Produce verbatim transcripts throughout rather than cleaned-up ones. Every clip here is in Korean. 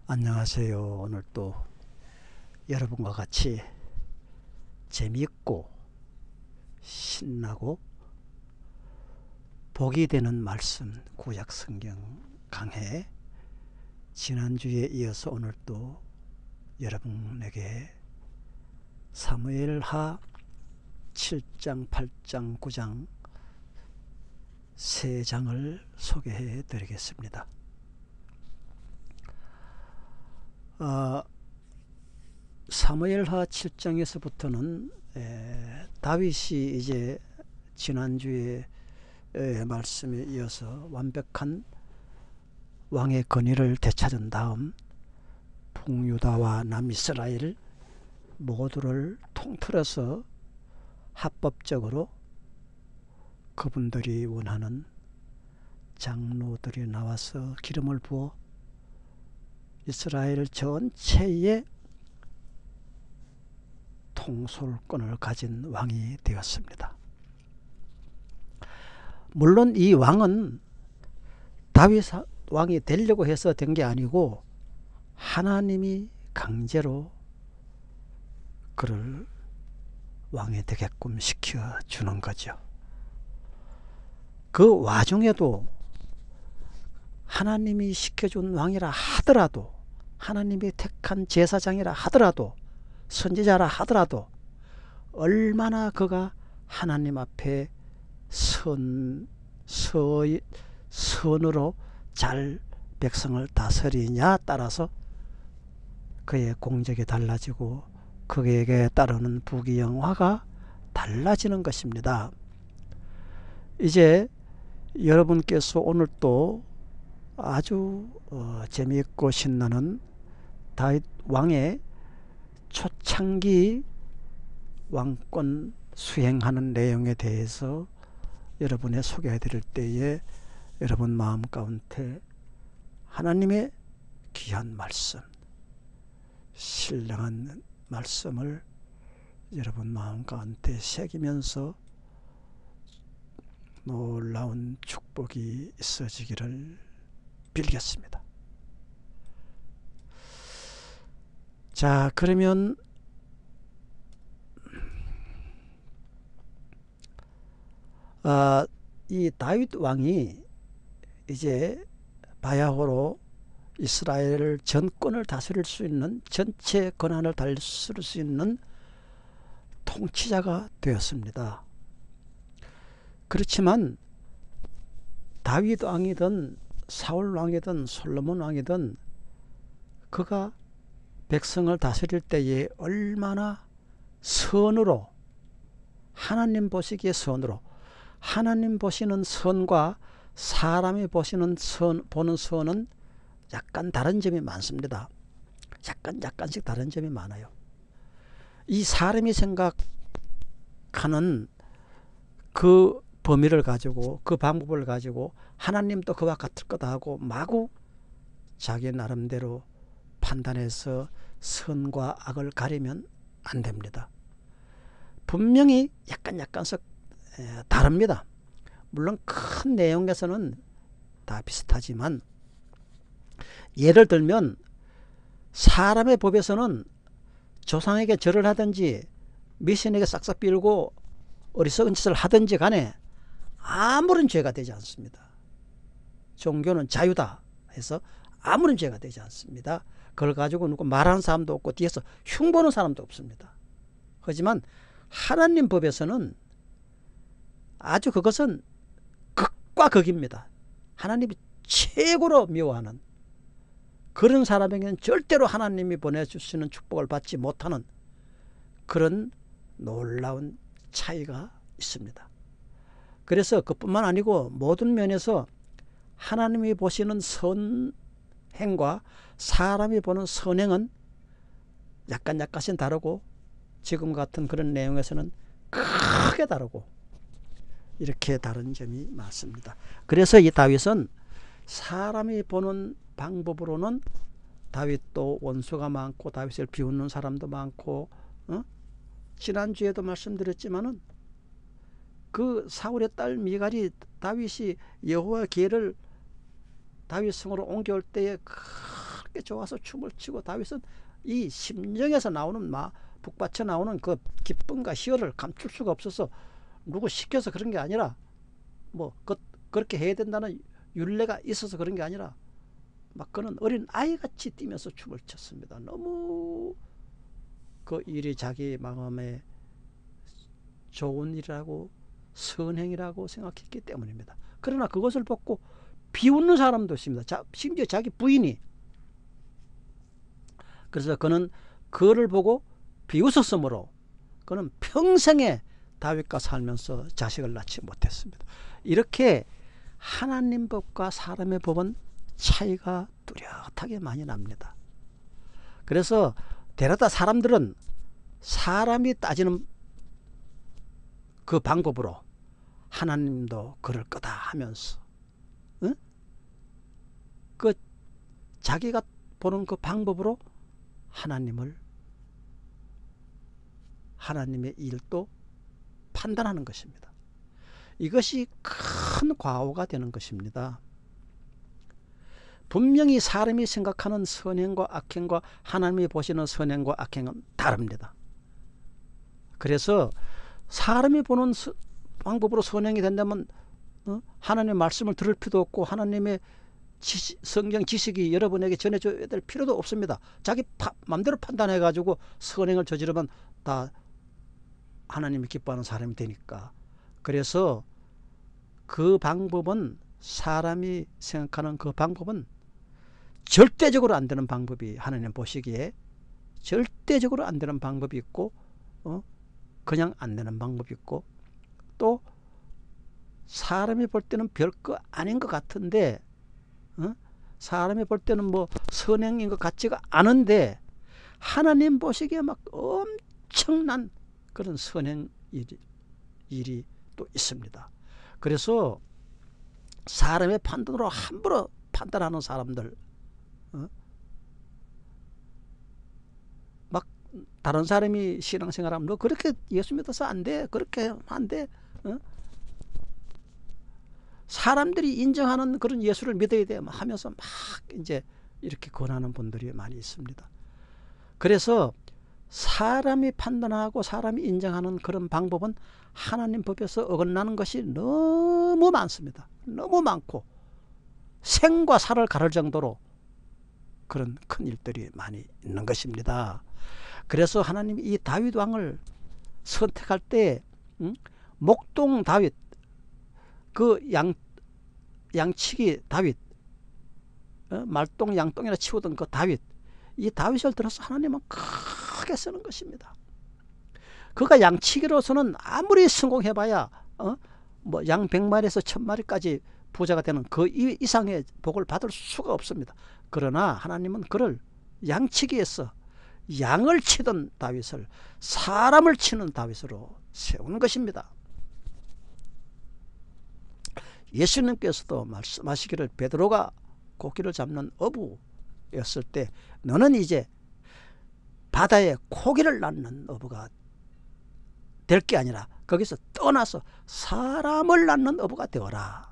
안녕하세요. 오늘 또 여러분과 같이 재미있고 신나고 복이 되는 말씀 구약 성경 강해, 지난주에 이어서 오늘 또 여러분에게 사무엘하 칠 장, 팔 장, 구 장 세 장을 소개해 드리겠습니다. 어, 사무엘하 칠 장에서부터는 에, 다윗이 이제 지난주에 에, 말씀에 이어서 완벽한 왕의 권위를 되찾은 다음 북유다와 남이스라엘 모두를 통틀어서 합법적으로 그분들이 원하는 장로들이 나와서 기름을 부어 이스라엘 전체의 통솔권을 가진 왕이 되었습니다. 물론 이 왕은 다윗 왕이 되려고 해서 된 게 아니고 하나님이 강제로 그를 왕이 되게끔 시켜주는 거죠. 그 와중에도 하나님이 시켜준 왕이라 하더라도, 하나님이 택한 제사장이라 하더라도, 선지자라 하더라도 얼마나 그가 하나님 앞에 선, 서, 선으로 잘 백성을 다스리냐 따라서 그의 공적이 달라지고 그에게 따르는 부귀영화가 달라지는 것입니다. 이제 여러분께서 오늘 또 아주 어, 재미있고 신나는 다윗 왕의 초창기 왕권 수행하는 내용에 대해서 여러분에 소개해 드릴 때에 여러분 마음 가운데 하나님의 귀한 말씀, 신령한 말씀을 여러분 마음 가운데 새기면서 놀라운 축복이 있어지기를 빌겠습니다. 자, 그러면 어, 이 다윗 왕이 이제 바야흐로 이스라엘 전권을 다스릴 수 있는, 전체 권한을 다스릴 수 있는 통치자가 되었습니다. 그렇지만 다윗 왕이든 사울 왕이든 솔로몬 왕이든 그가 백성을 다스릴 때에 얼마나 선으로, 하나님 보시기에 선으로, 하나님 보시는 선과 사람이 보시는 선, 보는 선은 약간 다른 점이 많습니다. 약간 약간씩 다른 점이 많아요. 이 사람이 생각하는 그 범위를 가지고, 그 방법을 가지고 하나님도 그와 같을 거다 하고 마구 자기 나름대로 판단해서 선과 악을 가리면 안 됩니다. 분명히 약간 약간씩 다릅니다. 물론 큰 내용에서는 다 비슷하지만, 예를 들면 사람의 법에서는 조상에게 절을 하든지 미신에게 싹싹 빌고 어리석은 짓을 하든지 간에 아무런 죄가 되지 않습니다. 종교는 자유다 해서 아무런 죄가 되지 않습니다. 그걸 가지고 누구 말하는 사람도 없고 뒤에서 흉보는 사람도 없습니다. 하지만 하나님 법에서는 아주 그것은 극과 극입니다. 하나님이 최고로 미워하는, 그런 사람에게는 절대로 하나님이 보내주시는 축복을 받지 못하는 그런 놀라운 차이가 있습니다. 그래서 그뿐만 아니고 모든 면에서 하나님이 보시는 선행과 사람이 보는 선행은 약간 약간씩 다르고, 지금 같은 그런 내용에서는 크게 다르고, 이렇게 다른 점이 많습니다. 그래서 이 다윗은 사람이 보는 방법으로는 다윗도 원수가 많고 다윗을 비웃는 사람도 많고, 어? 지난주에도 말씀드렸지만은 그 사울의 딸 미갈이 다윗이 여호와 계를 다윗 성으로 옮겨올 때에 좋아서 춤을 추고, 다윗은 이 심정에서 나오는 막 북받쳐 나오는 그 기쁨과 희열을 감출 수가 없어서 누구 시켜서 그런 게 아니라 뭐 그, 그렇게 해야 된다는 율례가 있어서 그런 게 아니라 막 그는 어린 아이같이 뛰면서 춤을 췄습니다. 너무 그 일이 자기 마음에 좋은 일이라고 선행이라고 생각했기 때문입니다. 그러나 그것을 보고 비웃는 사람도 있습니다. 자, 심지어 자기 부인이. 그래서 그는 그를 보고 비웃었으므로 그는 평생에 다윗과 살면서 자식을 낳지 못했습니다. 이렇게 하나님 법과 사람의 법은 차이가 뚜렷하게 많이 납니다. 그래서 데려다 사람들은 사람이 따지는 그 방법으로 하나님도 그럴 거다 하면서, 응? 그 자기가 보는 그 방법으로 하나님을, 하나님의 일도 판단하는 것입니다. 이것이 큰 과오가 되는 것입니다. 분명히 사람이 생각하는 선행과 악행과 하나님이 보시는 선행과 악행은 다릅니다. 그래서 사람이 보는 서, 방법으로 선행이 된다면 어? 하나님의 말씀을 들을 필요도 없고 하나님의 지시, 성경 지식이 여러분에게 전해줘야 될 필요도 없습니다. 자기 파, 마음대로 판단해 가지고 선행을 저지르면 다 하나님이 기뻐하는 사람이 되니까. 그래서 그 방법은, 사람이 생각하는 그 방법은 절대적으로 안 되는 방법이, 하나님 보시기에 절대적으로 안 되는 방법이 있고, 어? 그냥 안 되는 방법이 있고, 또 사람이 볼 때는 별거 아닌 것 같은데, 어? 사람이 볼 때는 뭐 선행인 것 같지가 않은데 하나님 보시기에 막 엄청난 그런 선행 일이, 일이 또 있습니다. 그래서 사람의 판단으로 함부로 판단하는 사람들, 어? 막 다른 사람이 신앙생활하면 너 그렇게 예수 믿어서 안 돼, 그렇게 하면 안 돼, 어? 사람들이 인정하는 그런 예수를 믿어야 돼 하면서 막 이제 이렇게 권하는 분들이 많이 있습니다. 그래서 사람이 판단하고 사람이 인정하는 그런 방법은 하나님 법에서 어긋나는 것이 너무 많습니다. 너무 많고 생과 사를 가를 정도로 그런 큰 일들이 많이 있는 것입니다. 그래서 하나님이 이 다윗 왕을 선택할 때, 음? 목동 다윗, 그 양, 양치기 다윗, 어? 말똥 양똥이나 치우던 그 다윗, 이 다윗을 들어서 하나님은 크게 쓰는 것입니다. 그가 양치기로서는 아무리 성공해봐야 어? 뭐 양 백마리에서 천마리까지 부자가 되는 그 이상의 복을 받을 수가 없습니다. 그러나 하나님은 그를 양치기에서 양을 치던 다윗을 사람을 치는 다윗으로 세우는 것입니다. 예수님께서도 말씀하시기를, 베드로가 고기를 잡는 어부였을 때 너는 이제 바다에 고기를 낳는 어부가 될 게 아니라 거기서 떠나서 사람을 낳는 어부가 되어라.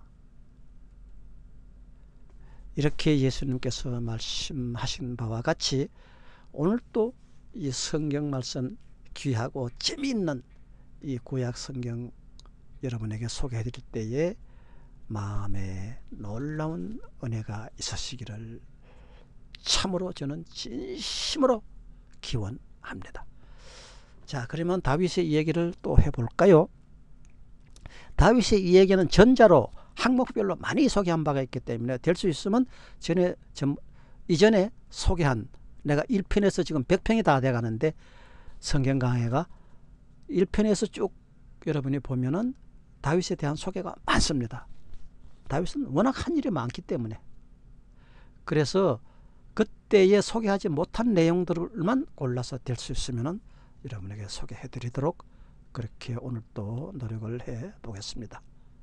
이렇게 예수님께서 말씀하신 바와 같이 오늘 또 이 성경 말씀, 귀하고 재미있는 이 구약 성경 여러분에게 소개해 드릴 때에 마음에 놀라운 은혜가 있으시기를 참으로 저는 진심으로 기원합니다. 자, 그러면 다윗의 이야기를 또 해볼까요? 다윗의 이야기는 전자로 항목별로 많이 소개한 바가 있기 때문에 될 수 있으면 전에 전, 이전에 소개한, 내가 일 편에서 지금 백 편이 다 돼가는데 성경 강해가 일 편에서 쭉 여러분이 보면은 다윗에 대한 소개가 많습니다. 다윗은 워낙 한 일이 많기 때문에. 그래서 그때에 소개하지 못한 내용들만 골라서 될 수 있으면 여러분에게 소개해 드리도록 그렇게 오늘 또 노력을 해 보겠습니다.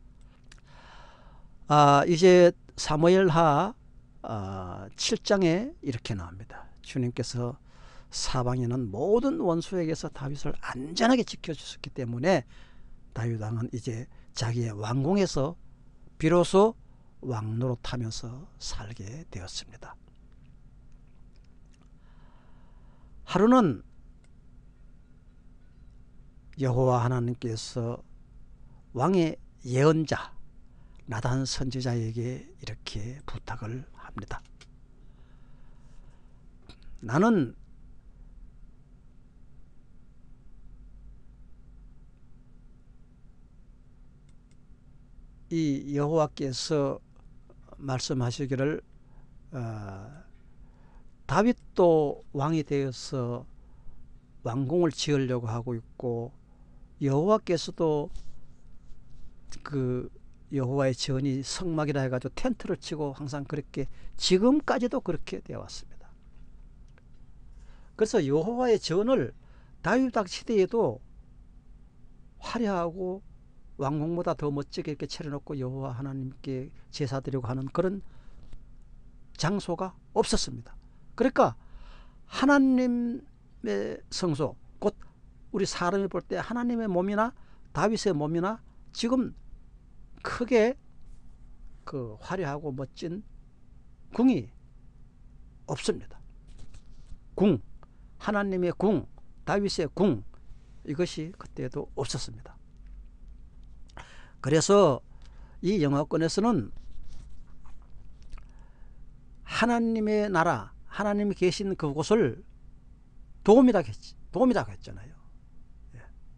아, 이제 사무엘하 아, 칠 장에 이렇게 나옵니다. 주님께서 사방에 있는 모든 원수에게서 다윗을 안전하게 지켜주셨기 때문에 다윗 왕은 이제 자기의 왕궁에서 비로소 왕노릇하면서 살게 되었습니다. 하루는 여호와 하나님께서 왕의 예언자 나단 선지자에게 이렇게 부탁을 합니다. 나는 이 여호와께서 말씀하시기를 어, 다윗도 왕이 되어서 왕궁을 지으려고 하고 있고 여호와께서도 그 여호와의 전이 성막이라 해가지고 텐트를 치고 항상 그렇게 지금까지도 그렇게 되어 왔습니다. 그래서 여호와의 전을 다윗 시대에도 화려하고 왕궁보다 더 멋지게 이렇게 차려놓고 여호와 하나님께 제사드리고 하는 그런 장소가 없었습니다. 그러니까 하나님의 성소, 곧 우리 사람이 볼 때 하나님의 몸이나 다윗의 몸이나 지금 크게 그 화려하고 멋진 궁이 없습니다. 궁, 하나님의 궁, 다윗의 궁, 이것이 그때도 없었습니다. 그래서 이 영화권에서는 하나님의 나라, 하나님이 계신 그곳을 도움이라고 했지, 도움이라고 했잖아요. 예.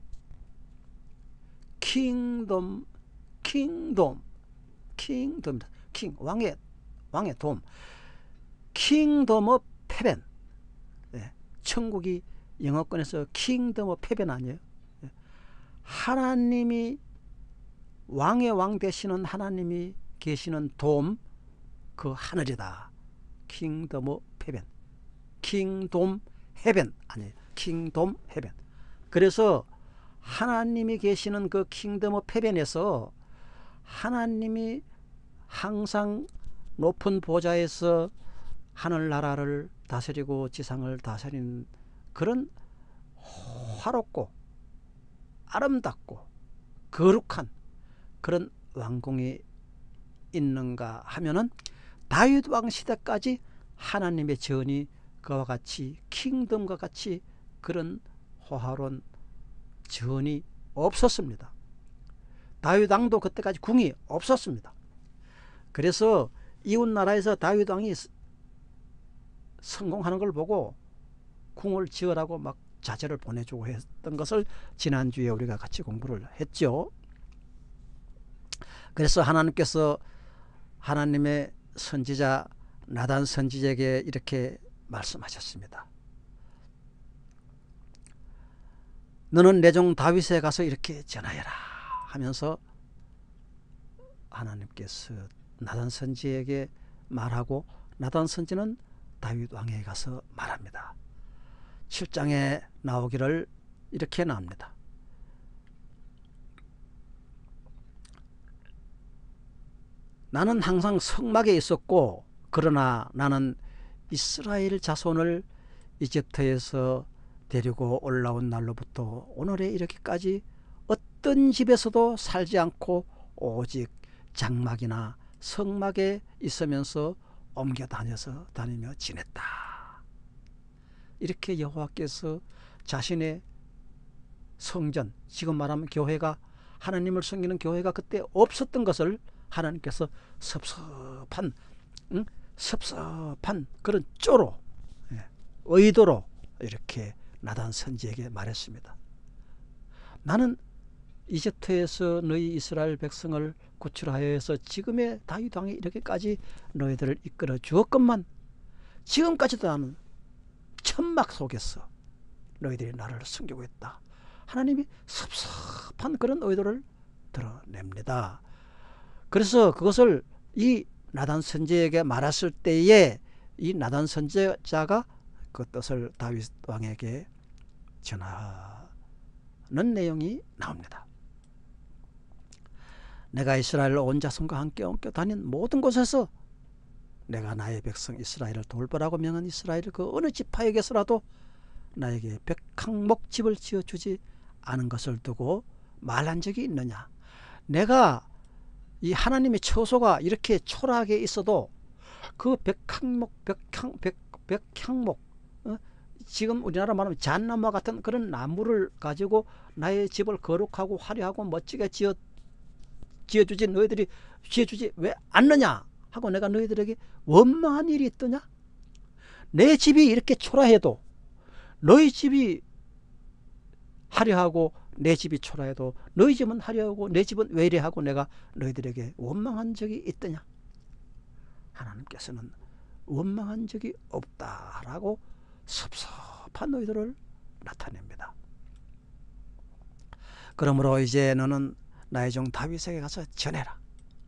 킹덤, 킹덤, 킹덤, 킹, 왕의, 왕의 돔, 킹덤 오브 헤븐. 예. 천국이 영어권에서 킹덤 오브 헤븐 아니에요? 예. 하나님이 왕의 왕 되시는 하나님이 계시는 돔, 그 하늘이다. 킹덤 오브 헤븐. 킹돔 헤븐 아니에요. 킹돔 헤븐. 그래서 하나님이 계시는 그 킹덤 오브 헤븐에서 하나님이 항상 높은 보좌에서 하늘나라를 다스리고 지상을 다스리는 그런 화롭고 아름답고 거룩한 그런 왕궁이 있는가 하면은 다윗 왕 시대까지 하나님의 전이 그와 같이 킹덤과 같이 그런 호화로운 전이 없었습니다. 다윗 왕도 그때까지 궁이 없었습니다. 그래서 이웃 나라에서 다윗 왕이 성공하는 걸 보고 궁을 지으라고 막 자제를 보내주고 했던 것을 지난주에 우리가 같이 공부를 했죠. 그래서 하나님께서 하나님의 선지자 나단 선지자에게 이렇게 말씀하셨습니다. 너는 내 종 다윗에 가서 이렇게 전하여라 하면서 하나님께서 나단 선지에게 말하고 나단 선지는 다윗 왕에게 가서 말합니다. 칠 장에 나오기를 이렇게 나옵니다. 나는 항상 성막에 있었고 그러나 나는 이스라엘 자손을 이집트에서 데리고 올라온 날로부터 오늘에 이렇게까지 어떤 집에서도 살지 않고 오직 장막이나 성막에 있으면서 옮겨 다녀서 다니며 지냈다. 이렇게 여호와께서 자신의 성전, 지금 말하면 교회가 하나님을 섬기는 교회가 그때 없었던 것을 하나님께서 섭섭한 응? 섭섭한 그런 쪼로 예, 의도로 이렇게 나단 선지에게 말했습니다. 나는 이집트에서 너희 이스라엘 백성을 구출하여서 지금의 다윗 왕이 이렇게까지 너희들을 이끌어 주었건만 지금까지도 나는 천막 속에서 너희들이 나를 숨기고 있다. 하나님이 섭섭한 그런 의도를 드러냅니다. 그래서 그것을 이 나단 선지자에게 말했을 때에 이 나단 선지자가 그 뜻을 다윗 왕에게 전하는 내용이 나옵니다. 내가 이스라엘 온 자손과 함께 옮겨 다닌 모든 곳에서 내가 나의 백성 이스라엘을 돌보라고 명한 이스라엘 그 어느 지파에게서라도 나에게 백항목 집을 지어주지 않은 것을 두고 말한 적이 있느냐. 내가 이 하나님의 처소가 이렇게 초라하게 있어도 그 백항목 백항 백 백항목 어? 지금 우리나라 말하면 잣나무와 같은 그런 나무를 가지고 나의 집을 거룩하고 화려하고 멋지게 지어 지어주지 너희들이 지어주지 왜 않느냐 하고 내가 너희들에게 원망한 일이 있더냐? 내 집이 이렇게 초라해도 너희 집이 화려하고 내 집이 초라해도 너희 집은 화려하고 내 집은 왜 이래 하고 내가 너희들에게 원망한 적이 있더냐? 하나님께서는 원망한 적이 없다라고 섭섭한 너희들을 나타냅니다. 그러므로 이제 너는 나의 종 다윗에게 가서 전해라.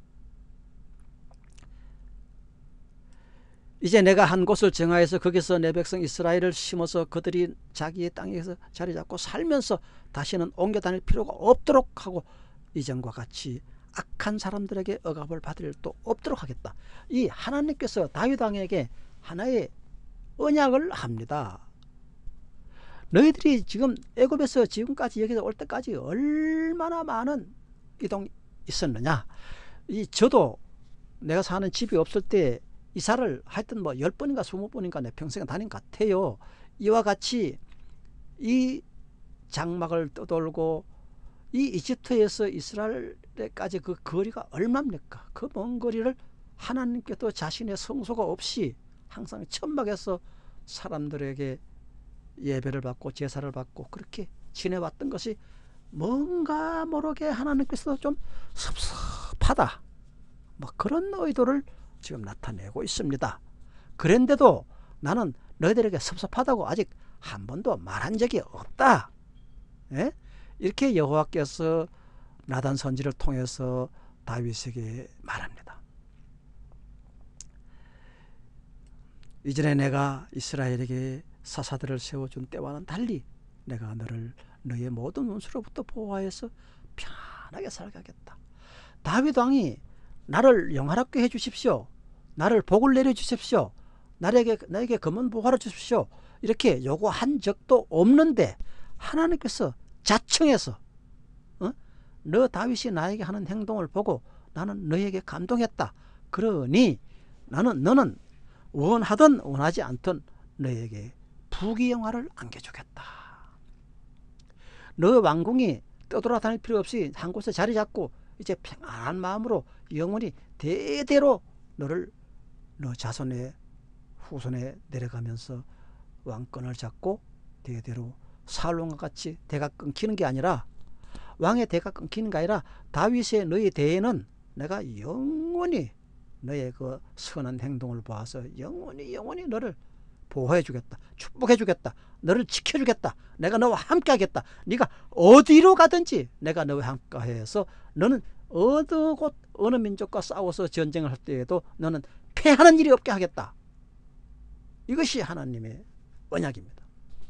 이제 내가 한 곳을 정하여서 거기서 내 백성 이스라엘을 심어서 그들이 자기의 땅에서 자리 잡고 살면서 다시는 옮겨 다닐 필요가 없도록 하고 이전과 같이 악한 사람들에게 억압을 받을 일도 없도록 하겠다. 이 하나님께서 다윗 왕에게 하나의 언약을 합니다. 너희들이 지금 애굽에서 지금까지 여기서 올 때까지 얼마나 많은 이동이 있었느냐. 이 저도 내가 사는 집이 없을 때 이사를 하여튼 뭐 열 번인가 스무 번인가 내 평생에 다닌 것 같아요. 이와 같이 이 장막을 떠돌고 이 이집트에서 이스라엘까지 그 거리가 얼마입니까? 그 먼 거리를 하나님께도 자신의 성소가 없이 항상 천막에서 사람들에게 예배를 받고 제사를 받고 그렇게 지내왔던 것이 뭔가 모르게 하나님께서 좀 섭섭하다, 뭐 그런 의도를 지금 나타내고 있습니다. 그런데도 나는 너희들에게 섭섭하다고 아직 한 번도 말한 적이 없다. 예? 이렇게 여호와께서 나단 선지를 통해서 다윗에게 말합니다. 이전에 내가 이스라엘에게 사사들을 세워준 때와는 달리 내가 너를 너의 모든 원수로부터 보호하여서 편하게 살게 하겠다. 다윗 왕이 나를 영화롭게 해주십시오, 나를 복을 내려주십시오, 나에게, 나에게 검은 보화를 주십시오 이렇게 요구한 적도 없는데 하나님께서 자청해서 어? 너 다윗이 나에게 하는 행동을 보고 나는 너에게 감동했다. 그러니 나는 너는 원하든 원하지 않든 너에게 부귀영화를 안겨주겠다. 너 왕궁이 떠돌아다닐 필요 없이 한 곳에 자리 잡고 이제 평안한 마음으로 영원히 대대로 너를 너 자손의 후손에 내려가면서 왕권을 잡고 대대로 사울왕과 같이 대가 끊기는 게 아니라, 왕의 대가 끊기는 게 아니라 다윗의 너의 대에는 내가 영원히 너의 그 선한 행동을 봐서 영원히 영원히 너를 보호해 주겠다, 축복해 주겠다, 너를 지켜 주겠다, 내가 너와 함께 하겠다. 네가 어디로 가든지 내가 너와 함께 해서 너는 어느 곳 어느 민족과 싸워서 전쟁을 할 때에도 너는 패하는 일이 없게 하겠다. 이것이 하나님의 언약입니다.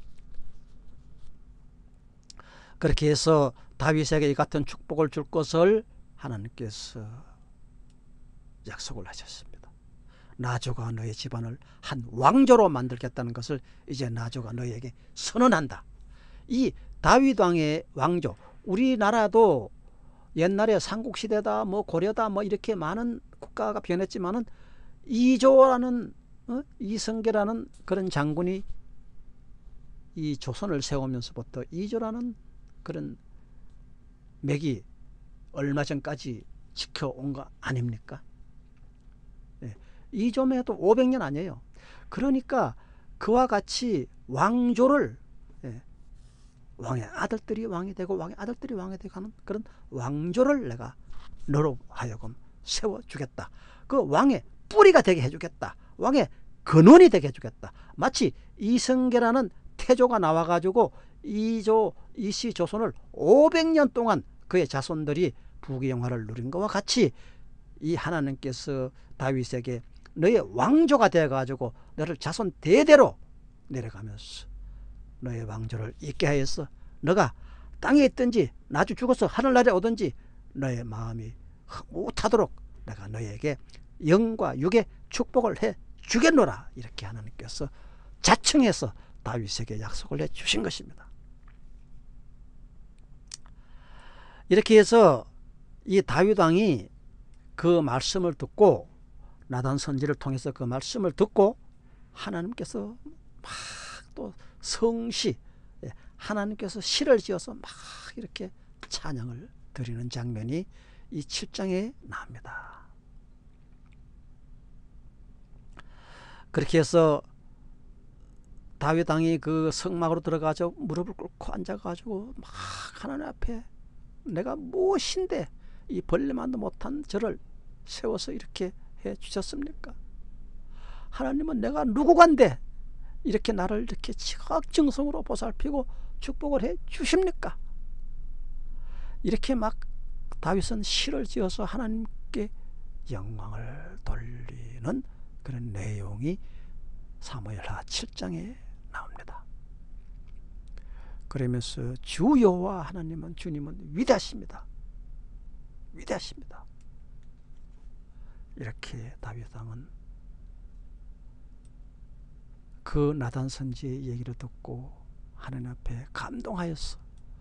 그렇게 해서 다윗에게 이 같은 축복을 줄 것을 하나님께서 약속을 하셨습니다. 나조가 너의 집안을 한 왕조로 만들겠다는 것을 이제 나조가 너에게 선언한다. 이 다윗 왕의 왕조, 우리나라도 옛날에 삼국시대다 뭐 고려다 뭐 이렇게 많은 국가가 변했지만은 이조라는 어? 이성계라는 그런 장군이 이 조선을 세우면서부터 이조라는 그런 맥이 얼마 전까지 지켜온 거 아닙니까? 네. 이조면 해도 오백 년 아니에요. 그러니까 그와 같이 왕조를, 예, 왕의 아들들이 왕이 되고 왕의 아들들이 왕이 되고 하는 그런 왕조를 내가 너로 하여금 세워주겠다. 그 왕의 뿌리가 되게 해주겠다. 왕의 근원이 되게 해주겠다. 마치 이성계라는 태조가 나와가지고 이조 이씨 조선을 오백 년 동안 그의 자손들이 부귀영화를 누린 것과 같이 이 하나님께서 다윗에게 너의 왕조가 되어가지고 너를 자손 대대로 내려가면서 너의 왕조를 있게 하여서 너가 땅에 있든지 나주 죽어서 하늘나라에 오든지 너의 마음이 흐뭇하도록 내가 너에게 영과 육의 축복을 해 주겠노라. 이렇게 하나님께서 자청해서 다윗에게 약속을 해 주신 것입니다. 이렇게 해서 이 다윗 왕이 그 말씀을 듣고, 나단 선지를 통해서 그 말씀을 듣고 하나님께서 막 또 성시, 하나님께서 시를 지어서 막 이렇게 찬양을 드리는 장면이 이 칠 장에 나옵니다. 그렇게 해서 다윗 왕이 그 성막으로 들어가서 무릎을 꿇고 앉아가지고 막 하나님 앞에 내가 무엇인데 이 벌레만도 못한 저를 세워서 이렇게 해 주셨습니까? 하나님은 내가 누구간데 이렇게 나를 이렇게 지극정성으로 보살피고 축복을 해 주십니까? 이렇게 막 다윗은 시를 지어서 하나님께 영광을 돌리는 그런 내용이 사무엘하 칠 장에 나옵니다. 그러면서 주 여호와 하나님은, 주님은 위대하십니다. 위대하십니다. 이렇게 다윗 왕은 그 나단 선지의 얘기를 듣고 하나님 앞에 감동하여서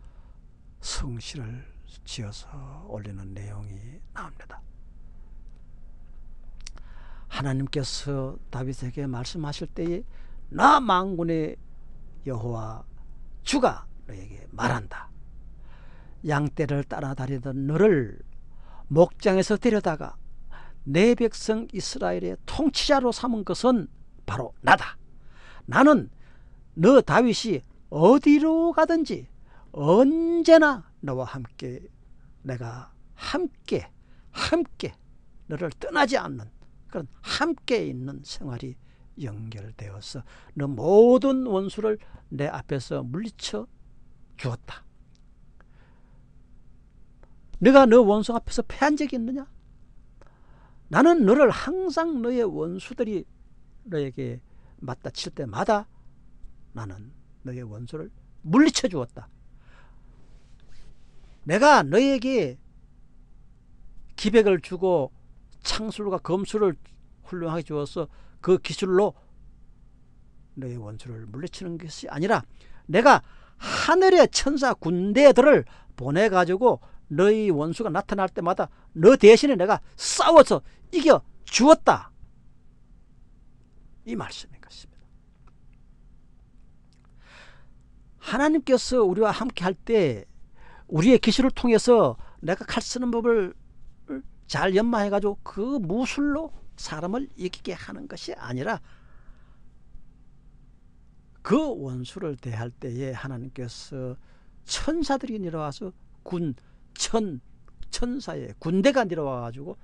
성시를 지어서 올리는 내용이 나옵니다. 하나님께서 다윗에게 말씀하실 때에 나 만군의 여호와 주가 너에게 말한다. 양떼를 따라다니던 너를 목장에서 데려다가 내 백성 이스라엘의 통치자로 삼은 것은 바로 나다. 나는 너 다윗이 어디로 가든지 언제나 너와 함께, 내가 함께 함께 너를 떠나지 않는 그런 함께 있는 생활이 연결되어서 너 모든 원수를 내 앞에서 물리쳐 주었다. 네가 너 원수 앞에서 패한 적이 있느냐? 나는 너를 항상 너의 원수들이 너에게 맞다칠 때마다 나는 너의 원수를 물리쳐 주었다. 내가 너에게 기백을 주고 창술과 검술을 훌륭하게 주어서 그 기술로 너의 원수를 물리치는 것이 아니라 내가 하늘의 천사 군대들을 보내가지고 너희 원수가 나타날 때마다 너 대신에 내가 싸워서 이겨 주었다. 이 말씀인 것입니다. 하나님께서 우리와 함께 할 때 우리의 기술을 통해서 내가 칼 쓰는 법을 잘 연마해가지고 그 무술로 사람을 이기게 하는 것이 아니라 그 원수를 대할 때에 하나님께서 천사들이 내려와서 군, 천, 천사의 군대가 내려와가지고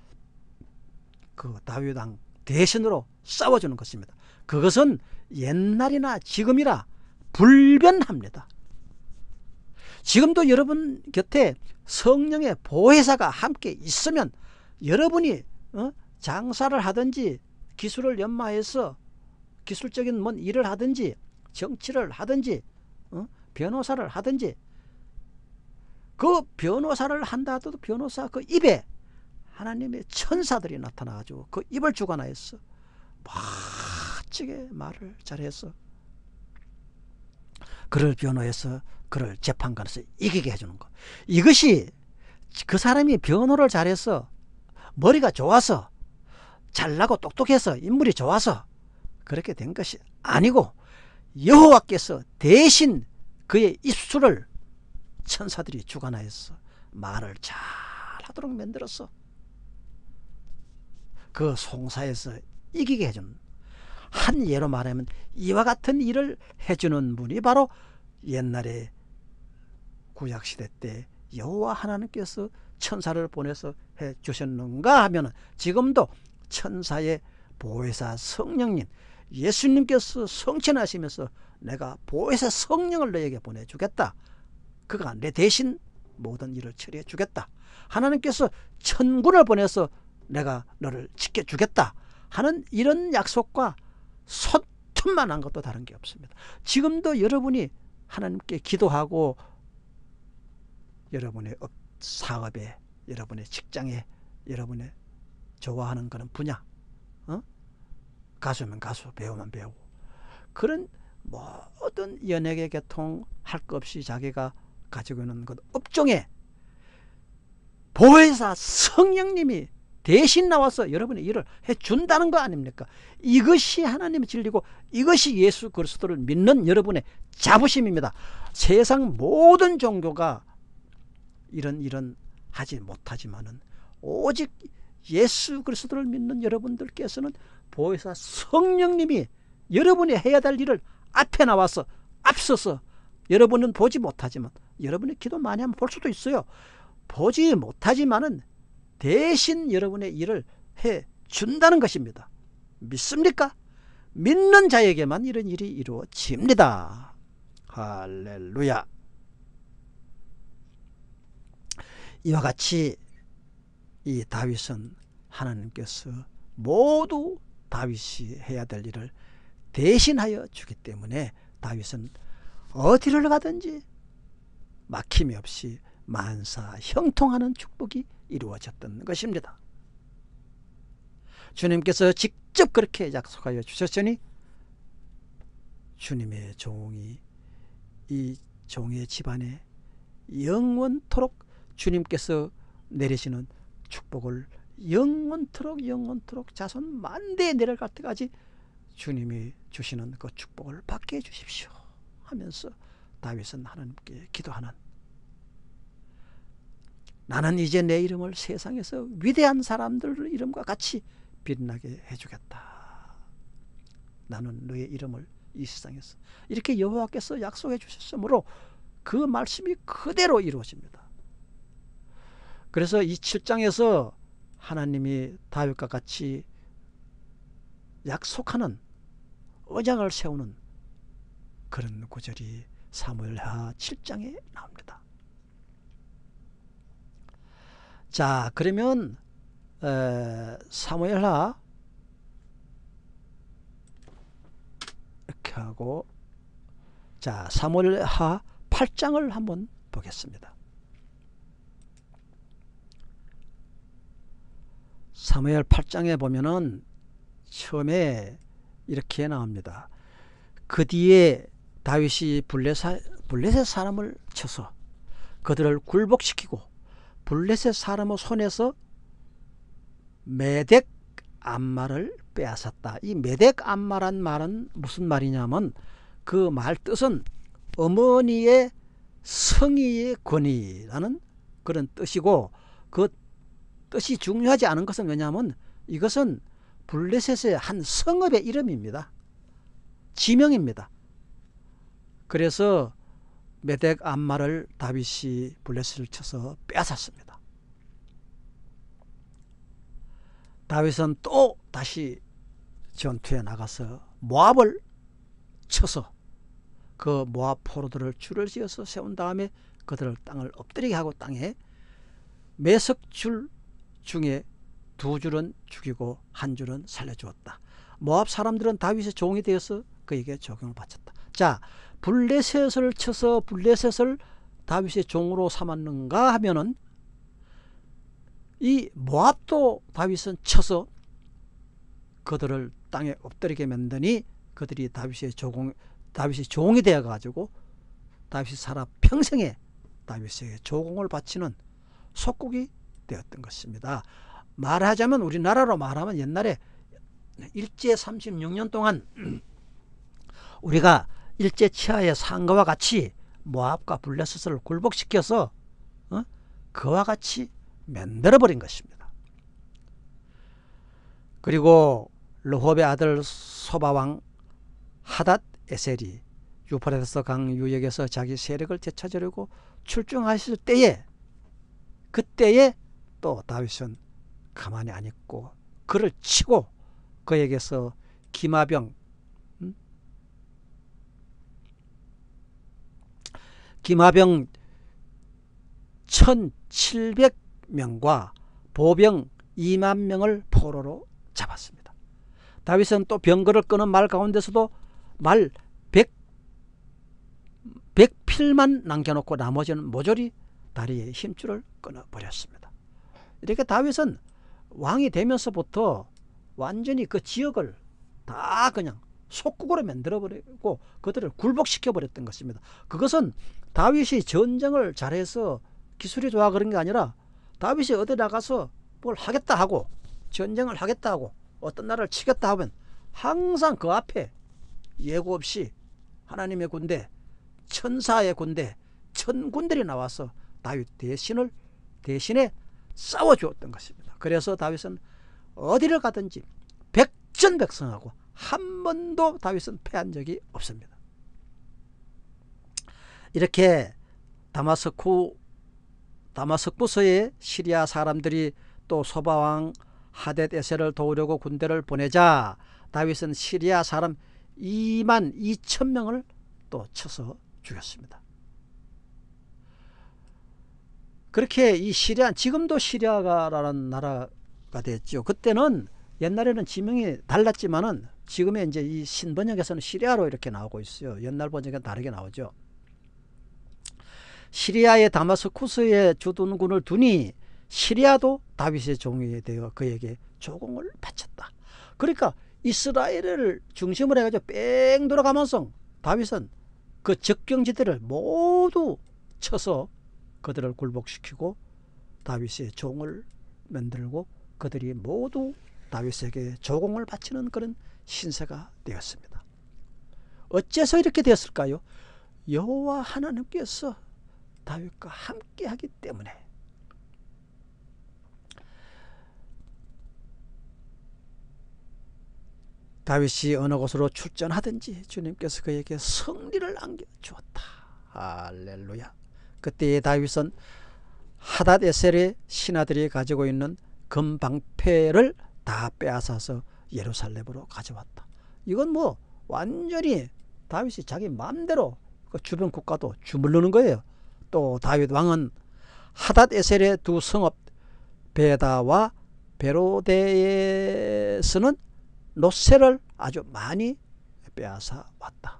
그 다윗 왕 대신으로 싸워주는 것입니다. 그것은 옛날이나 지금이나 불변합니다. 지금도 여러분 곁에 성령의 보혜사가 함께 있으면 여러분이 어? 장사를 하든지 기술을 연마해서 기술적인 뭔 일을 하든지 정치를 하든지 어? 변호사를 하든지 그 변호사를 한다 하더라도 변호사 그 입에 하나님의 천사들이 나타나가지고 그 입을 주관하였어 멋지게 말을 잘해서 그를 변호해서 그를 재판관에서 이기게 해주는 것. 이것이 그 사람이 변호를 잘해서 머리가 좋아서 잘나고 똑똑해서 인물이 좋아서 그렇게 된 것이 아니고 여호와께서 대신 그의 입술을 천사들이 주관하여서 말을 잘하도록 만들었어. 그 송사에서 이기게 해주는, 한 예로 말하면 이와 같은 일을 해주는 분이 바로 옛날에 구약시대 때 여호와 하나님께서 천사를 보내서 해주셨는가 하면 지금도 천사의 보혜사 성령님 예수님께서 성천하시면서 내가 보혜사 성령을 너에게 보내주겠다. 그가 내 대신 모든 일을 처리해 주겠다. 하나님께서 천군을 보내서 내가 너를 지켜주겠다 하는 이런 약속과 소통만 한 것도 다른 게 없습니다. 지금도 여러분이 하나님께 기도하고 여러분의 사업에, 여러분의 직장에, 여러분의 좋아하는 그런 분야, 어? 가수면 가수, 배우면 배우, 그런 모든 연예계 계통 할 것 없이 자기가 가지고 있는 그 업종에 보혜사 성령님이 대신 나와서 여러분의 일을 해준다는 거 아닙니까? 이것이 하나님의 진리고 이것이 예수 그리스도를 믿는 여러분의 자부심입니다. 세상 모든 종교가 이런 이런 하지 못하지만은 오직 예수 그리스도를 믿는 여러분들께서는 보혜사 성령님이 여러분이 해야 될 일을 앞에 나와서 앞서서, 여러분은 보지 못하지만 여러분이 기도 많이 하면 볼 수도 있어요. 보지 못하지만은 대신 여러분의 일을 해 준다는 것입니다. 믿습니까? 믿는 자에게만 이런 일이 이루어집니다. 할렐루야. 이와 같이 이 다윗은 하나님께서 모두 다윗이 해야 될 일을 대신하여 주기 때문에 다윗은 어디를 가든지 막힘이 없이 만사 형통하는 축복이 이루어졌던 것입니다. 주님께서 직접 그렇게 약속하여 주셨으니 주님의 종이 이 종의 집안에 영원토록 주님께서 내리시는 축복을 영원토록 영원토록 자손 만대에 내려갈 때까지 주님이 주시는 그 축복을 받게 해주십시오 하면서 다윗은 하나님께 기도하는, 나는 이제 내 이름을 세상에서 위대한 사람들 이름과 같이 빛나게 해주겠다. 나는 너의 이름을 이 세상에서 이렇게 여호와께서 약속해 주셨으므로 그 말씀이 그대로 이루어집니다. 그래서 이 칠 장에서 하나님이 다윗과 같이 약속하는 언약을 세우는 그런 구절이 사무엘하 칠 장에 나옵니다. 자, 그러면 에, 사무엘하 이렇게 하고, 자, 사무엘하 팔 장을 한번 보겠습니다. 사무엘 팔 장에 보면은 처음에 이렇게 나옵니다. 그 뒤에 다윗이 블레셋, 블레셋 사람을 쳐서 그들을 굴복시키고 블레셋 사람의 손에서 메덱 암마를 빼앗았다. 이 메덱 암마란 말은 무슨 말이냐면 그 말 뜻은 어머니의 성의의 권위라는 그런 뜻이고, 그 뜻이 중요하지 않은 것은 왜냐하면 이것은 블레셋의 한 성읍의 이름입니다. 지명입니다. 그래서 메덱 암마를 다윗이 블레셋을 쳐서 빼앗았습니다. 다윗은 또 다시 전투에 나가서 모압을 쳐서 그 모압 포로들을 줄을 지어서 세운 다음에 그들을 땅을 엎드리게 하고 땅에 매석줄 중에 두 줄은 죽이고 한 줄은 살려주었다. 모압 사람들은 다윗의 종이 되어서 그에게 적용을 바쳤다. 자, 블레셋을 쳐서 블레셋을 다윗의 종으로 삼았는가 하면은 이 모압도 다윗은 쳐서 그들을 땅에 엎드리게 만드니 그들이 다윗의 종, 다윗의 종이 되어 가지고 다윗이 살아 평생에 다윗에게 조공을 바치는 속국이 되었던 것입니다. 말하자면 우리나라로 말하면 옛날에 일제 삼십육 년 동안 우리가 일제 치하에 산 것과 같이 모압과 블레셋을 굴복시켜서 어? 그와 같이 만들어버린 것입니다. 그리고 르홉의 아들 소바왕 하닷 에셀이 유프라테스 강 유역에서 자기 세력을 되찾으려고 출중하실 때에, 그때에 또 다윗은 가만히 안 있고 그를 치고 그에게서 기마병 음? 기마병 천칠백 명과 보병 이만 명을 포로로 잡았습니다. 다윗은 또 병거를 끄는 말 가운데서도 말 백, 백 필만 남겨놓고 나머지는 모조리 다리의 힘줄을 끊어버렸습니다. 이렇게 다윗은 왕이 되면서부터 완전히 그 지역을 다 그냥 속국으로 만들어버리고 그들을 굴복시켜버렸던 것입니다. 그것은 다윗이 전쟁을 잘해서 기술이 좋아 그런 게 아니라 다윗이 어디 나가서 뭘 하겠다 하고 전쟁을 하겠다 하고 어떤 나라를 치겠다 하면 항상 그 앞에 예고 없이 하나님의 군대, 천사의 군대, 천군들이 나와서 다윗 대신을 대신에 싸워주었던 것입니다. 그래서 다윗은 어디를 가든지 백전백승하고 한 번도 다윗은 패한 적이 없습니다. 이렇게 다마스쿠 다마스쿠스의 시리아 사람들이 또 소바왕 하뎃에셀을 도우려고 군대를 보내자 다윗은 시리아 사람 이만 이천 명을 또 쳐서 죽였습니다. 그렇게 이 시리아, 지금도 시리아라는 나라가 됐죠. 그때는 옛날에는 지명이 달랐지만은 지금의 이제 이 신번역에서는 시리아로 이렇게 나오고 있어요. 옛날 번역은 다르게 나오죠. 시리아의 다마스쿠스에 주둔군을 두니 시리아도 다윗의 종이 되어 그에게 조공을 바쳤다. 그러니까 이스라엘을 중심으로 해가지고 뺑 돌아가면서 다윗은 그 적경지대를 모두 쳐서 그들을 굴복시키고 다윗의 종을 만들고 그들이 모두 다윗에게 조공을 바치는 그런 신세가 되었습니다. 어째서 이렇게 되었을까요? 여호와 하나님께서 다윗과 함께하기 때문에. 다윗이 어느 곳으로 출전하든지 주님께서 그에게 승리를 안겨주었다. 할렐루야. 그때의 다윗은 하닷에셀의 신하들이 가지고 있는 금방패를 다 빼앗아서 예루살렘으로 가져왔다. 이건 뭐 완전히 다윗이 자기 마음대로 그 주변 국가도 주물르는 거예요. 또 다윗 왕은 하닷에셀의 두 성읍 베다와 베로데에서는 노새를 아주 많이 빼앗아 왔다.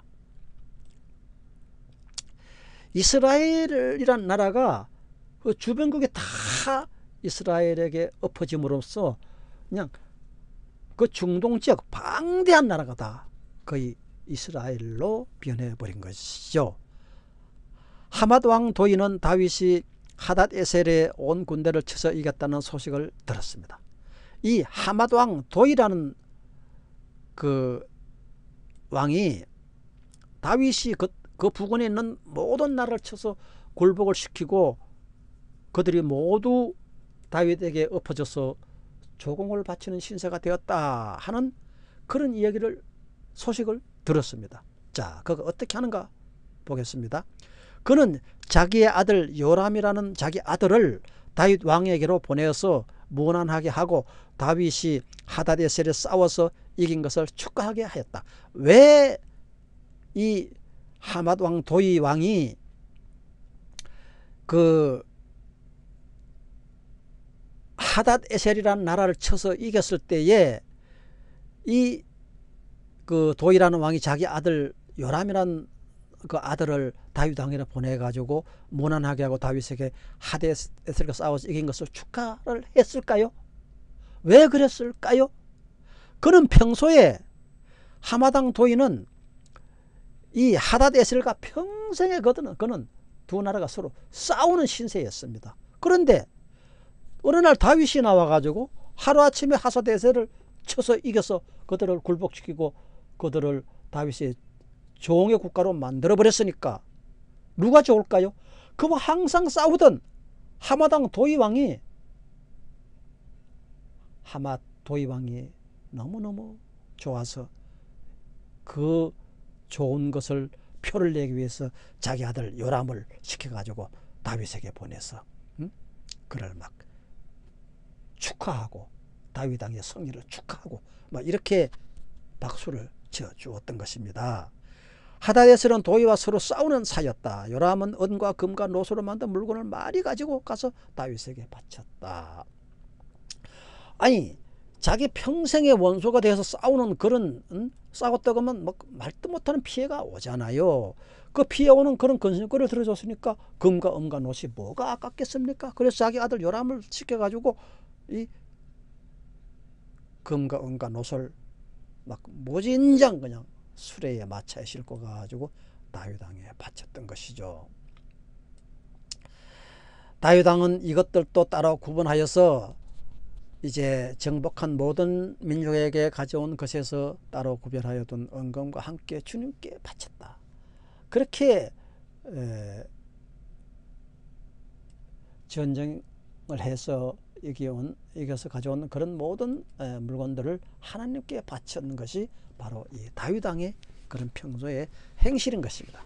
이스라엘이란 나라가 그 주변국이 다 이스라엘에게 엎어짐으로써 그냥 그 중동 지역 방대한 나라가 다 거의 이스라엘로 변해버린 것이죠. 하맛 왕 도이는 다윗이 하닷에셀에 온 군대를 쳐서 이겼다는 소식을 들었습니다. 이 하맛 왕 도이라는 그 왕이 다윗이 그, 그 부근에 있는 모든 나라를 쳐서 굴복을 시키고 그들이 모두 다윗에게 엎어져서 조공을 바치는 신세가 되었다 하는 그런 이야기를 소식을 들었습니다. 자, 그거 어떻게 하는가 보겠습니다. 그는 자기의 아들 요람이라는 자기 아들을 다윗 왕에게로 보내어서 무난하게 하고 다윗이 하닷에셀에 싸워서 이긴 것을 축하하게 하였다. 왜 이 하맛 왕 도이 왕이 그 하닷에셀이라는 나라를 쳐서 이겼을 때에 이 그 도이라는 왕이 자기 아들 요람이라는 그 아들을 다윗 왕에게 보내가지고 무난하게 하고 다윗에게 하닷에셀과 싸워서 이긴 것을 축하를 했을까요? 왜 그랬을까요? 그는 평소에 하맛 왕 도이는 이 하닷에셀과 평생에 그는, 그는 두 나라가 서로 싸우는 신세였습니다. 그런데 어느 날 다윗이 나와가지고 하루아침에 하닷에셀을 쳐서 이겨서 그들을 굴복시키고 그들을 다윗의 종의 국가로 만들어버렸으니까 누가 좋을까요? 그와 항상 싸우던 하맛 왕 도이 왕이 하맛 도이 왕이 너무너무 좋아서 그 좋은 것을 표를 내기 위해서 자기 아들 요람을 시켜가지고 다윗에게 보내서 응? 그를 막 축하하고 다윗 왕의 승리를 축하하고 막 이렇게 박수를 쳐 주었던 것입니다. 하닷에셀은 도이와 서로 싸우는 사이였다. 요람은 은과 금과 노소로 만든 물건을 많이 가지고 가서 다윗에게 바쳤다. 아니 자기 평생의 원수가 되어서 싸우는 그런 응? 싸웠다고 하면 뭐 말도 못하는 피해가 오잖아요. 그 피해 오는 그런 근심거리를 들어줬으니까 금과 은과 노시 뭐가 아깝겠습니까? 그래서 자기 아들 요람을 시켜가지고 이 금과 은과 노소를 막 무진장 그냥 수레에 마차에 싣고 가가지고 다윗 왕에 바쳤던 것이죠. 다윗 왕은 이것들도 따로 구분하여서 이제 정복한 모든 민족에게 가져온 것에서 따로 구별하여 둔 은금과 함께 주님께 바쳤다. 그렇게 에, 전쟁을 해서 이겨온, 이겨서 가져온 그런 모든 에, 물건들을 하나님께 바쳤는 것이 바로 이 다윗 왕의 그런 평소의 행실인 것입니다.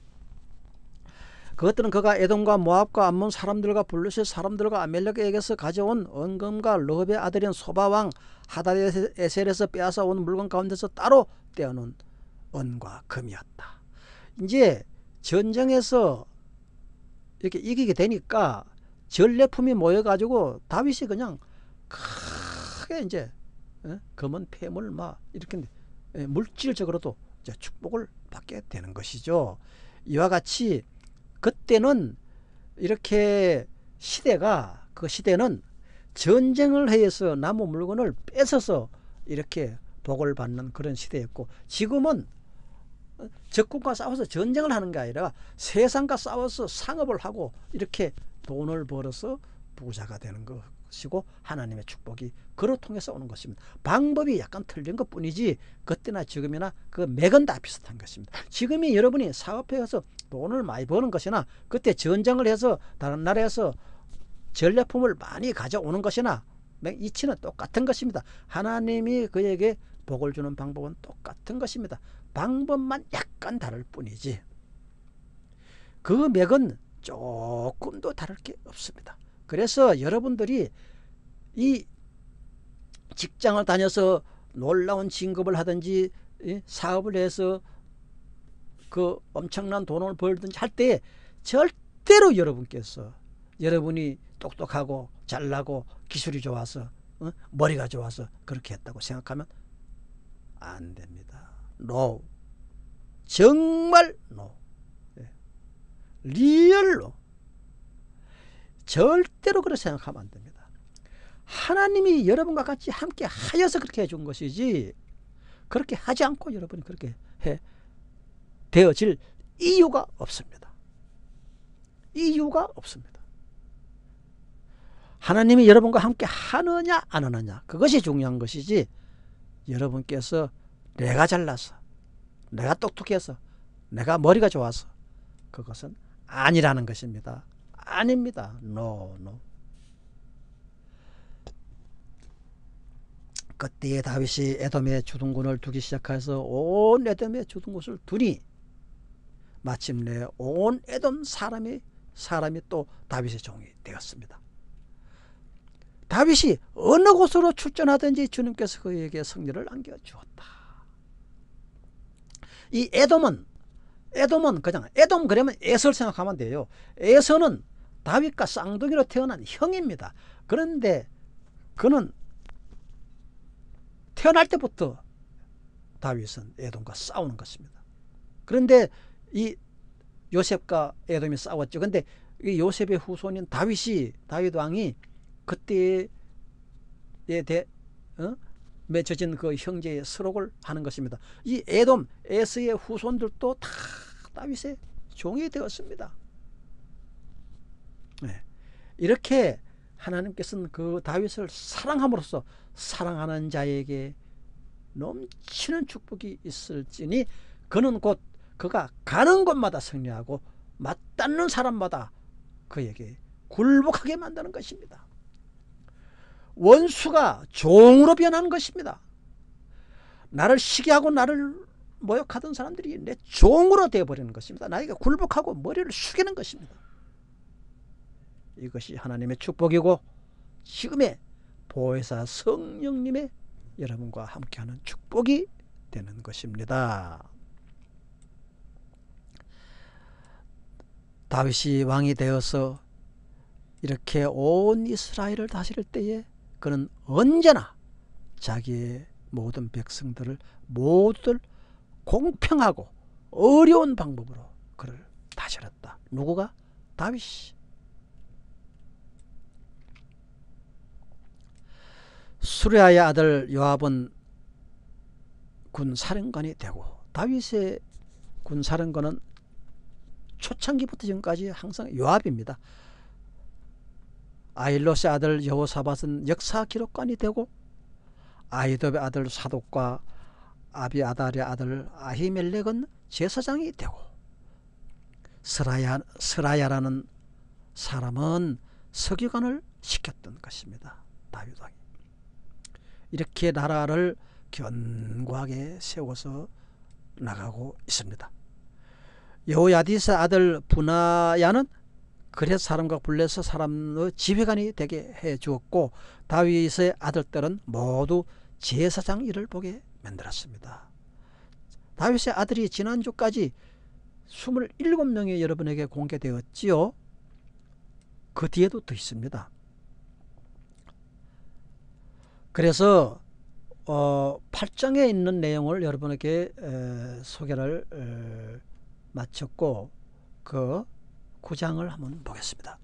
그것들은 그가 에돔과 모압과 암몬 사람들과 블루셋 사람들과 아멜렉에게서 가져온 은금과 르홉의 아들인 소바왕 하다데셀에서 빼앗아 온 물건 가운데서 따로 떼어놓은 은과 금이었다. 이제 전쟁에서 이렇게 이기게 되니까 전래품이 모여가지고 다윗이 그냥 크게 이제 금은 폐물 막 이렇게 물질적으로도 이제 축복을 받게 되는 것이죠. 이와 같이 그때는 이렇게 시대가, 그 시대는 전쟁을 해서 남은 물건을 뺏어서 이렇게 복을 받는 그런 시대였고, 지금은 적군과 싸워서 전쟁을 하는 게 아니라 세상과 싸워서 상업을 하고 이렇게 돈을 벌어서 부자가 되는 것이고 하나님의 축복이 그로 통해서 오는 것입니다. 방법이 약간 틀린 것 뿐이지 그때나 지금이나 그 맥은 다 비슷한 것입니다. 지금이 여러분이 사업해서 돈을 많이 버는 것이나 그때 전쟁을 해서 다른 나라에서 전래품을 많이 가져오는 것이나 이치는 똑같은 것입니다. 하나님이 그에게 복을 주는 방법은 똑같은 것입니다. 방법만 약간 다를 뿐이지 그 맥은 조금도 다를 게 없습니다. 그래서 여러분들이 이 직장을 다녀서 놀라운 진급을 하든지 사업을 해서 그 엄청난 돈을 벌든지 할 때 절대로 여러분께서 여러분이 똑똑하고 잘나고 기술이 좋아서 어? 머리가 좋아서 그렇게 했다고 생각하면 안 됩니다. No. 정말 no. 리얼로 절대로 그렇게 생각하면 안 됩니다. 하나님이 여러분과 같이 함께 하여서 그렇게 해준 것이지 그렇게 하지 않고 여러분이 그렇게 해 되어질 이유가 없습니다. 이유가 없습니다. 하나님이 여러분과 함께 하느냐 안 하느냐 그것이 중요한 것이지 여러분께서 내가 잘나서 내가 똑똑해서 내가 머리가 좋아서 그것은 아니라는 것입니다. 아닙니다. No, no. 그때에 다윗이 에돔에 주둔군을 두기 시작해서 온 에돔에 주둔군을 두니 마침내 온 에돔 사람이 사람이 또 다윗의 종이 되었습니다. 다윗이 어느 곳으로 출전하든지 주님께서 그에게 승리를 안겨주었다. 이 에돔은 에돔은 그냥 에돔 그러면 에서를 생각하면 돼요. 에서는 다윗과 쌍둥이로 태어난 형입니다. 그런데 그는 태어날 때부터 다윗은 에돔과 싸우는 것입니다. 그런데 이 요셉과 에돔이 싸웠죠. 그런데 이 요셉의 후손인 다윗이 다윗 왕이 그때에 대해 어? 맺어진 그 형제의 서록을 하는 것입니다. 이 에돔 에서의 후손들도 다 다윗의 종이 되었습니다. 네. 이렇게 하나님께서는 그 다윗을 사랑함으로써 사랑하는 자에게 넘치는 축복이 있을지니 그는 곧 그가 가는 곳마다 승리하고 맞닿는 사람마다 그에게 굴복하게 만드는 것입니다. 원수가 종으로 변하는 것입니다. 나를 시기하고 나를 모욕하던 사람들이 내 종으로 되어버리는 것입니다. 나에게 굴복하고 머리를 숙이는 것입니다. 이것이 하나님의 축복이고 지금의 보혜사 성령님의 여러분과 함께하는 축복이 되는 것입니다. 다윗이 왕이 되어서 이렇게 온 이스라엘을 다스릴 때에 그는 언제나 자기의 모든 백성들을 모두들 공평하고 어려운 방법으로 그를 다스렸다. 누구가? 다윗이. 수레아의 아들 요압은 군사령관이 되고 다윗의 군사령관은 초창기부터 지금까지 항상 요압입니다. 아일롯의 아들 여호사밧은 역사 기록관이 되고 아히도의 아들 사독과 아비아달의 아들 아히멜렉은 제사장이 되고 스라야, 스라야라는 사람은 서기관을 시켰던 것입니다. 다윗 왕이 이렇게 나라를 견고하게 세워서 나가고 있습니다. 여호야디스의 아들 분하야는 그렛 사람과 블레셋 사람의 지휘관이 되게 해 주었고 다윗의 아들들은 모두 제사장 일을 보게 만들었습니다. 다윗의 아들이 지난주까지 이십칠 명이 여러분에게 공개되었지요. 그 뒤에도 더 있습니다. 그래서 어, 팔 장에 있는 내용을 여러분에게 에, 소개를 에, 마쳤고 그 구 장을 한번 보겠습니다.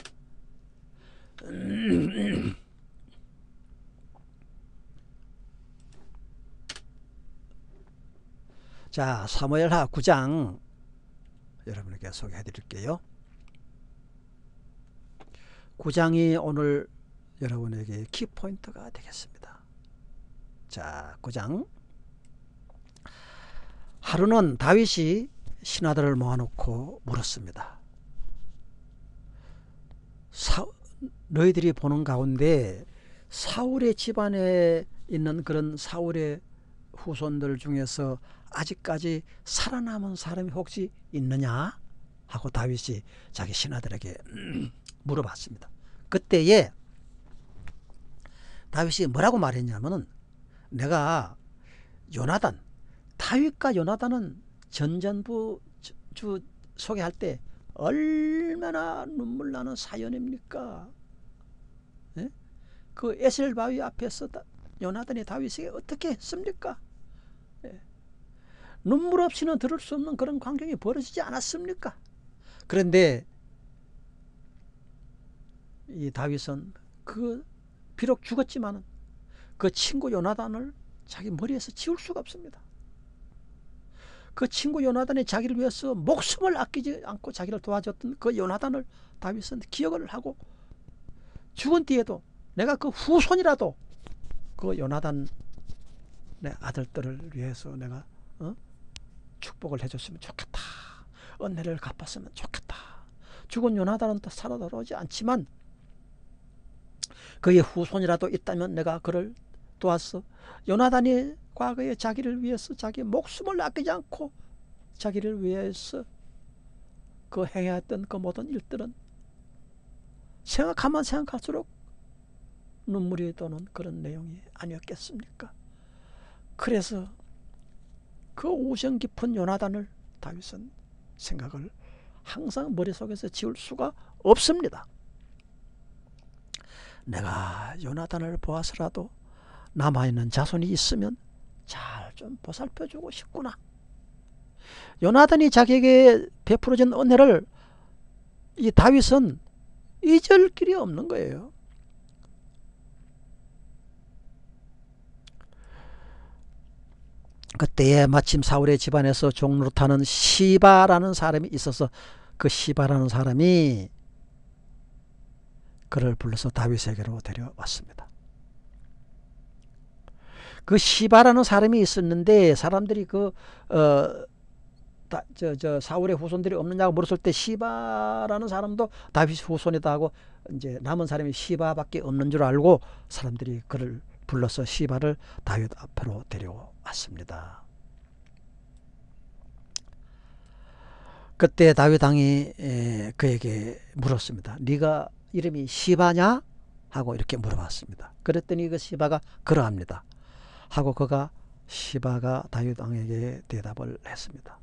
자, 사무엘하 구 장 여러분에게 소개해 드릴게요. 구 장이 오늘 여러분에게 키포인트가 되겠습니다. 자, 구 장. 하루는 다윗이 신하들을 모아놓고 물었습니다. 사, 너희들이 보는 가운데 사울의 집안에 있는 그런 사울의 후손들 중에서 아직까지 살아남은 사람이 혹시 있느냐? 하고 다윗이 자기 신하들에게 물어봤습니다. 그때에 다윗이 뭐라고 말했냐면은 내가 요나단, 다윗과 요나단은 전전부 주 소개할 때 얼마나 눈물 나는 사연입니까? 예? 그 에셀 바위 앞에서 요나단이 다윗에게 어떻게 했습니까? 예. 눈물 없이는 들을 수 없는 그런 광경이 벌어지지 않았습니까? 그런데 이 다윗은 그 비록 죽었지만은 그 친구 요나단을 자기 머리에서 지울 수가 없습니다. 그 친구 요나단이 자기를 위해서 목숨을 아끼지 않고 자기를 도와줬던 그 요나단을 다윗은 기억을 하고 죽은 뒤에도 내가 그 후손이라도 그 요나단 내 아들들을 위해서 내가 어? 축복을 해줬으면 좋겠다. 은혜를 갚았으면 좋겠다. 죽은 요나단은 또 살아 돌아오지 않지만 그의 후손이라도 있다면 내가 그를 도왔어. 요나단이 과거에 자기를 위해서 자기 목숨을 아끼지 않고 자기를 위해서 그 행했던 그 모든 일들은 생각하면 생각할수록 눈물이 도는 그런 내용이 아니었겠습니까? 그래서 그 오션 깊은 요나단을 다윗은 생각을 항상 머릿속에서 지울 수가 없습니다. 내가 요나단을 보아서라도 남아있는 자손이 있으면 잘 좀 보살펴주고 싶구나. 요나단이 자기에게 베풀어진 은혜를 이 다윗은 잊을 길이 없는 거예요. 그때에 마침 사울의 집안에서 종노릇하는 시바라는 사람이 있어서 그 시바라는 사람이 그를 불러서 다윗에게로 데려왔습니다. 그 시바라는 사람이 있었는데 사람들이 그 어, 저, 저 사울의 후손들이 없느냐고 물었을 때 시바라는 사람도 다윗 후손이다 하고 이제 남은 사람이 시바밖에 없는 줄 알고 사람들이 그를 불러서 시바를 다윗 앞으로 데려왔습니다. 그때 다윗 왕이 그에게 물었습니다. 네가 이름이 시바냐? 하고 이렇게 물어봤습니다. 그랬더니 그 시바가 그러합니다. 하고 그가 시바가 다윗 왕에게 대답을 했습니다.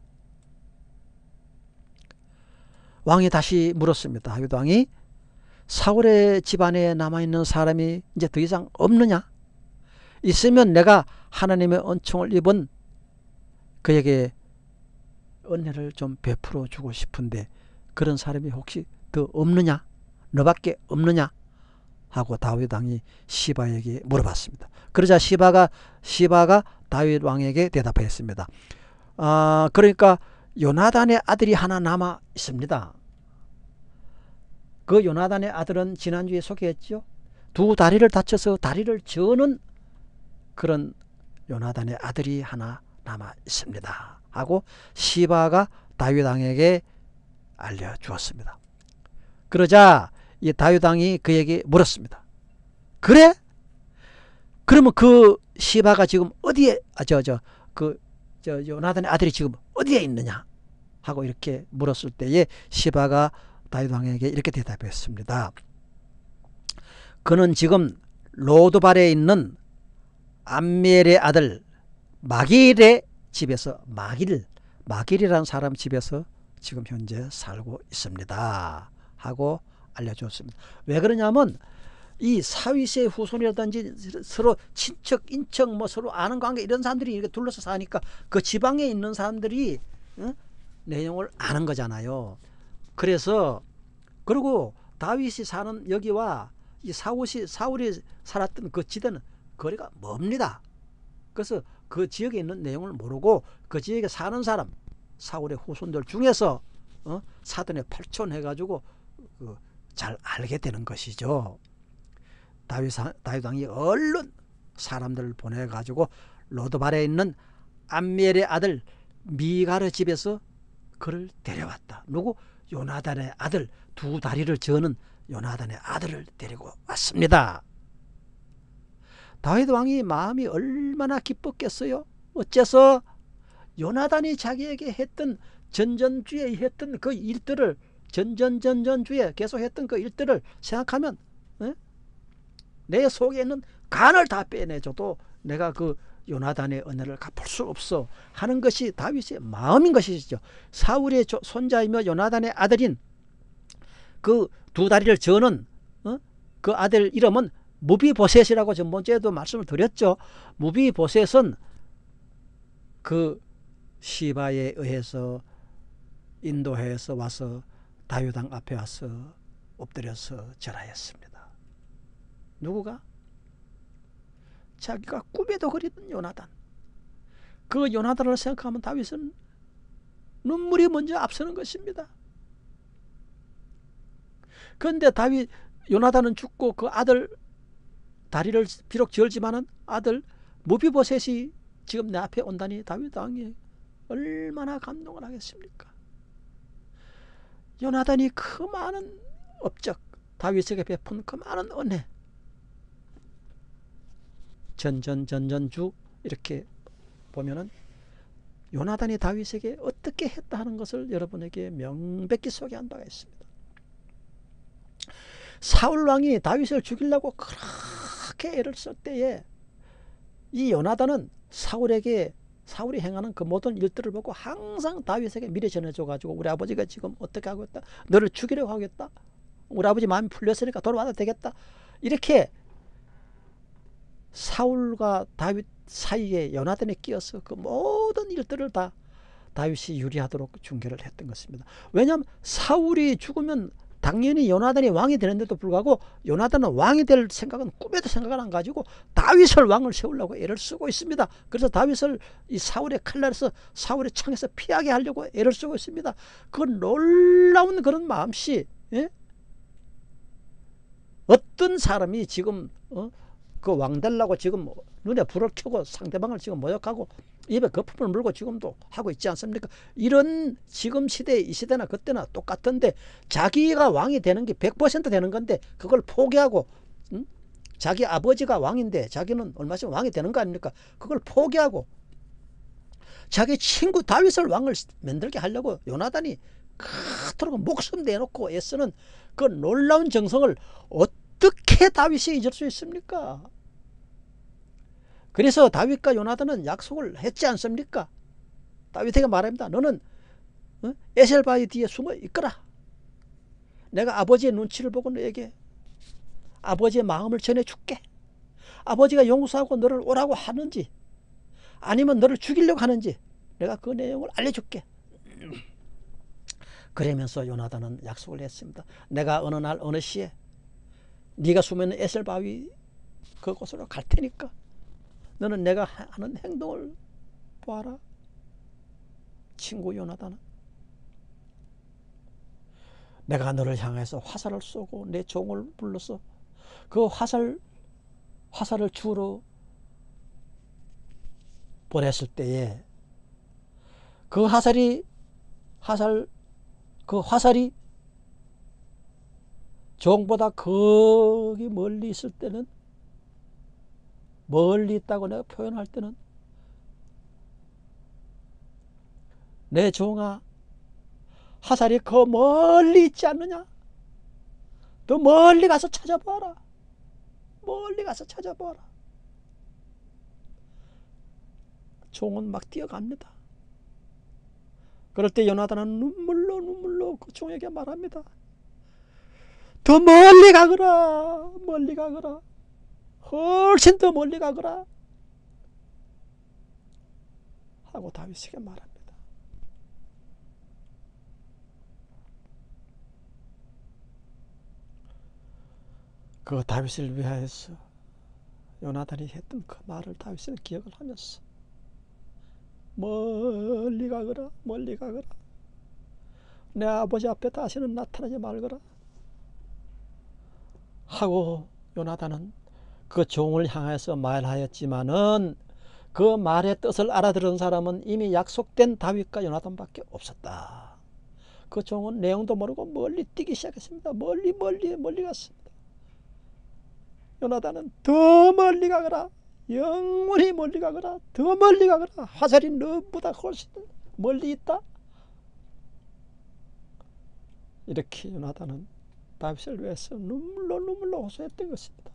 왕이 다시 물었습니다. 다윗 왕이 사울의 집안에 남아있는 사람이 이제 더 이상 없느냐? 있으면 내가 하나님의 은총을 입은 그에게 은혜를 좀 베풀어 주고 싶은데 그런 사람이 혹시 더 없느냐? 너밖에 없느냐? 하고 다윗 왕이 시바에게 물어봤습니다. 그러자 시바가 시바가 다윗 왕에게 대답했습니다. 아, 그러니까 요나단의 아들이 하나 남아 있습니다. 그 요나단의 아들은 지난주에 소개했죠. 두 다리를 다쳐서 다리를 저는 그런 요나단의 아들이 하나 남아 있습니다 하고 시바가 다윗 왕에게 알려주었습니다. 그러자 이 다윗 왕이 그에게 물었습니다. 그래? 그러면 그 시바가 지금 어디에 아, 저, 저, 그, 저, 요나단의 아들이 지금 어디에 있느냐? 하고 이렇게 물었을 때에 시바가 다윗 왕에게 이렇게 대답했습니다. 그는 지금 로드발에 있는 암미엘의 아들 마길의 집에서 마길, 마길이라는 사람 집에서 지금 현재 살고 있습니다 하고 알려줬습니다. 왜 그러냐면 이 사위세의 후손이라든지 서로 친척, 인척, 뭐 서로 아는 관계 이런 사람들이 이렇게 둘러서 사니까 그 지방에 있는 사람들이 어? 내용을 아는 거잖아요. 그래서 그리고 다윗이 사는 여기와 이 사울이 사울이 살았던 그 지대는 거리가 멉니다. 그래서 그 지역에 있는 내용을 모르고 그 지역에 사는 사람 사울의 후손들 중에서 어? 사돈의 팔촌 해가지고 그 잘 알게 되는 것이죠. 다윗, 다윗 왕이 얼른 사람들을 보내가지고 로드발에 있는 암미엘의 아들 미갈의 집에서 그를 데려왔다. 누구? 요나단의 아들, 두 다리를 저는 요나단의 아들을 데리고 왔습니다. 다윗 왕이 마음이 얼마나 기뻤겠어요. 어째서 요나단이 자기에게 했던 전전주에 했던 그 일들을 전전전전주에 계속 했던 그 일들을 생각하면 에? 내 속에 있는 간을 다 빼내줘도 내가 그 요나단의 은혜를 갚을 수 없어 하는 것이 다윗의 마음인 것이죠. 사울의 손자이며 요나단의 아들인 그 두 다리를 저는 어? 그 아들 이름은 무비보셋이라고 전번주에도 말씀을 드렸죠. 무비보셋은 그 시바에 의해서 인도해서 와서 다윗 왕 앞에 와서 엎드려서 절하였습니다. 누구가? 자기가 꿈에도 그리던 요나단. 그 요나단을 생각하면 다윗은 눈물이 먼저 앞서는 것입니다. 그런데 다윗 요나단은 죽고 그 아들 다리를 비록 지었지만은 아들 무비보셋이 지금 내 앞에 온다니 다윗 왕이 얼마나 감동을 하겠습니까? 요나단이 그 많은 업적 다윗에게 베푼 그 많은 은혜 전전전전주 이렇게 보면은 요나단이 다윗에게 어떻게 했다 하는 것을 여러분에게 명백히 소개한 바가 있습니다. 사울 왕이 다윗을 죽이려고 그렇게 애를 쓸 때에 이 요나단은 사울에게 사울이 행하는 그 모든 일들을 보고 항상 다윗에게 미리 전해줘가지고 우리 아버지가 지금 어떻게 하고 있다. 너를 죽이려고 하겠다. 우리 아버지 마음이 풀렸으니까 돌아와도 되겠다. 이렇게 사울과 다윗 사이에 요나단이 끼어서 그 모든 일들을 다 다윗이 유리하도록 중계를 했던 것입니다. 왜냐하면 사울이 죽으면 당연히 요나단이 왕이 되는데도 불구하고 요나단은 왕이 될 생각은 꿈에도 생각을 안 가지고 다윗을 왕을 세우려고 애를 쓰고 있습니다. 그래서 다윗을 이 사울의 칼날에서 사울의 창에서 피하게 하려고 애를 쓰고 있습니다. 그 놀라운 그런 마음씨 예? 어떤 사람이 지금 어? 그 왕 되려고 지금 눈에 불을 켜고 상대방을 지금 모욕하고 입에 거품을 물고 지금도 하고 있지 않습니까? 이런 지금 시대 이 시대나 그때나 똑같은데 자기가 왕이 되는 게 백 퍼센트 되는 건데 그걸 포기하고 응? 자기 아버지가 왕인데 자기는 얼마 전에 왕이 되는 거 아닙니까? 그걸 포기하고 자기 친구 다윗을 왕을 만들게 하려고 요나단이 그토록 목숨 내놓고 애쓰는 그 놀라운 정성을 어떻게 다윗이 잊을 수 있습니까? 그래서 다윗과 요나단은 약속을 했지 않습니까? 다윗에게 말합니다. 너는 어? 에셀바위 뒤에 숨어 있거라. 내가 아버지의 눈치를 보고 너에게 아버지의 마음을 전해줄게. 아버지가 용서하고 너를 오라고 하는지 아니면 너를 죽이려고 하는지 내가 그 내용을 알려줄게. 그러면서 요나단은 약속을 했습니다. 내가 어느 날 어느 시에 네가 숨어 있는 에셀바위 그곳으로 갈 테니까 너는 내가 하는 행동을 보아라. 친구 요나단아, 내가 너를 향해서 화살을 쏘고 내 종을 불러서 그 화살, 화살을 주로 보냈을 때에 그 화살이, 화살, 그 화살이 종보다 거기 멀리 있을 때는, 멀리 있다고 내가 표현할 때는, 내 종아, 화살이 그 멀리 있지 않느냐? 더 멀리 가서 찾아봐라. 멀리 가서 찾아봐라. 종은 막 뛰어갑니다. 그럴 때 요나단은 눈물로 눈물로 그 종에게 말합니다. 더 멀리 가거라. 멀리 가거라. 훨씬 더 멀리 가거라. 하고 다윗에게 말합니다. 그 다윗을 위하여서 요나단이 했던 그 말을 다윗은 기억을 하면서 멀리 가거라. 멀리 가거라. 내 아버지 앞에 다시는 나타나지 말거라. 하고 요나단은 그 종을 향해서 말하였지만은 그 말의 뜻을 알아들은 사람은 이미 약속된 다윗과 요나단밖에 없었다. 그 종은 내용도 모르고 멀리 뛰기 시작했습니다. 멀리 멀리 멀리 갔습니다. 요나단은 더 멀리 가거라. 영원히 멀리 가거라. 더 멀리 가거라. 화살이 너보다 훨씬 멀리 있다. 이렇게 요나단은 다윗을 위해서 눈물로 눈물로 호소했던 것입니다.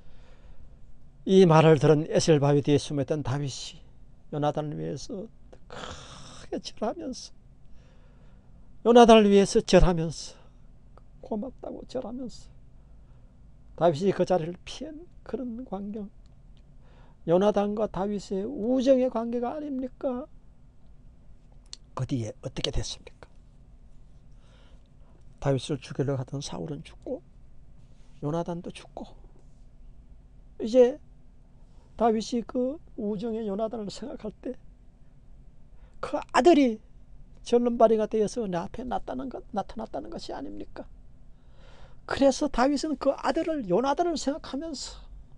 이 말을 들은 에셀 바위 뒤에 숨었던 다윗이 요나단을 위해서 크게 절하면서, 요나단을 위해서 절하면서, 고맙다고 절하면서 다윗이 그 자리를 피한 그런 광경, 요나단과 다윗의 우정의 관계가 아닙니까? 그 뒤에 어떻게 됐습니까? 다윗을 죽이려고 하던 사울은 죽고 요나단도 죽고, 이제 다윗이 그 우정의 요나단을 생각할 때 그 아들이 절름발이가 되어서 내 앞에 나타난 것, 나타났다는 것이 아닙니까? 그래서 다윗은 그 아들을, 요나단을 생각하면서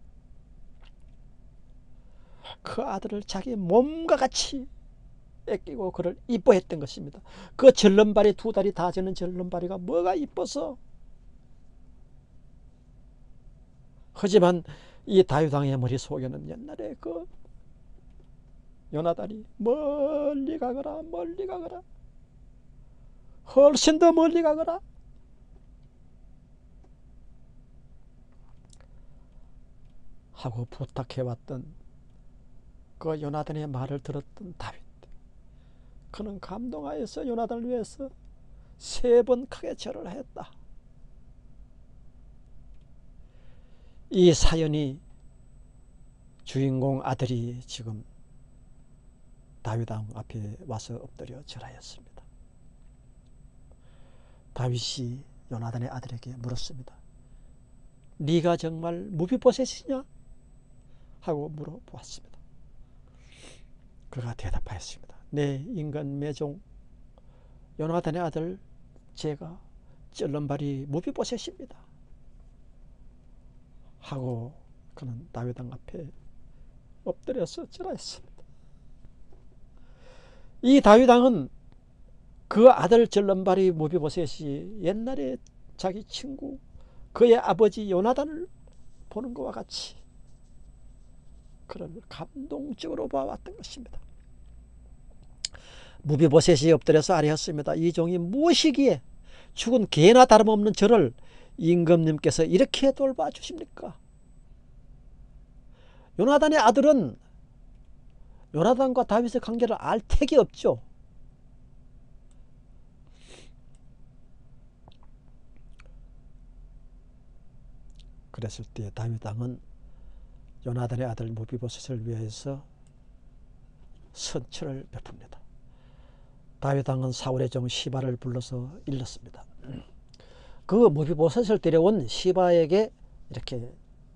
그 아들을 자기 몸과 같이 애끼고 그를 이뻐했던 것입니다. 그 절름발이, 두 달이 다 되는 절름발이가 뭐가 이뻐서. 하지만 이 다윗 왕의 머릿속에는 옛날에 그 요나단이 멀리 가거라. 멀리 가거라. 훨씬 더 멀리 가거라. 하고 부탁해왔던 그 요나단의 말을 들었던 다윗, 그는 감동하여서 요나단을 위해서 세 번 크게 절을 했다. 이 사연이 주인공 아들이 지금 다윗 왕 앞에 와서 엎드려 절하였습니다. 다윗이 요나단의 아들에게 물었습니다. 네가 정말 무비보셋이냐? 하고 물어보았습니다. 그가 대답하였습니다. 내 인간 매종 요나단의 아들 제가 쩔름발이 무비보셋입니다. 하고 그는 다윗 왕 앞에 엎드려서 절하였습니다. 이 다윗 왕은 그 아들 절름발이 무비보셋이 옛날에 자기 친구, 그의 아버지 요나단을 보는 것과 같이 그를 감동적으로 봐왔던 것입니다. 무비보셋이 엎드려서 아뢰었습니다. 이 종이 무엇이기에 죽은 개나 다름없는 저를 임금님께서 이렇게 돌봐주십니까? 요나단의 아들은 요나단과 다윗의 관계를 알 택이 없죠. 그랬을 때 다윗 왕은 요나단의 아들 무비보셋을 위해서 선처를 베풉니다. 다윗 왕은 사울의 종 시바를 불러서 일렀습니다. 그 무비보셋을 데려온 시바에게 이렇게